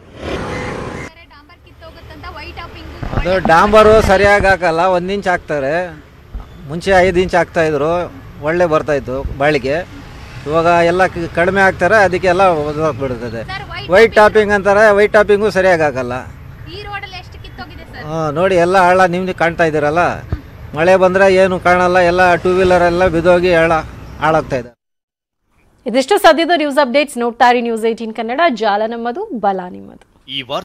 ಅದು ಡಾಂಬರು ಸರಿಯಾಗಿ ಹಾಕಲ್ಲ, 1 ಇಂಚ್ ಹಾಕ್ತಾರೆ. ಮುಂಚೆ 5 ಇಂಚ್ ಹಾಕ್ತಾಯಿದ್ರು, ಒಳ್ಳೆ ಬರ್ತಾಯಿತ್ತು ಬಾಳಿಗೆ. ಇವಾಗ ಎಲ್ಲ ಕಡಿಮೆ ಹಾಕ್ತಾರೆ, ಅದಕ್ಕೆಲ್ಲ ಬಿಡ್ತದೆ. ವೈಟ್ ಟಾಪಿಂಗ್ ಅಂತಾರೆ, ವೈಟ್ ಟಾಪಿಂಗು ಸರಿಯಾಗಿ ಹಾಕಲ್ಲ. ನೋಡಿ ಎಲ್ಲ ಹಳ್ಳ ನಿಮ್ದು ಕಾಣ್ತಾ ಇದ್ದೀರಲ್ಲ, ಮಳೆ ಬಂದರೆ ಏನು ಕಾಣಲ್ಲ, ಎಲ್ಲ 2 ವೀಲರ್ ಎಲ್ಲ ಬಿದ್ದೋಗಿ ಹಾಳಾಗ್ತಾ ಇದೆ. ಇದಿಷ್ಟು ಸದ್ಯದ ನ್ಯೂಸ್ ಅಪ್ಡೇಟ್ಸ್. ನೋಡ್ತಾ ಇರಿ ನ್ಯೂಸ್ 18 ಕನ್ನಡ, ಜಾಲ ನಮ್ಮದು, ಬಲ ನಿಮ್ಮದು.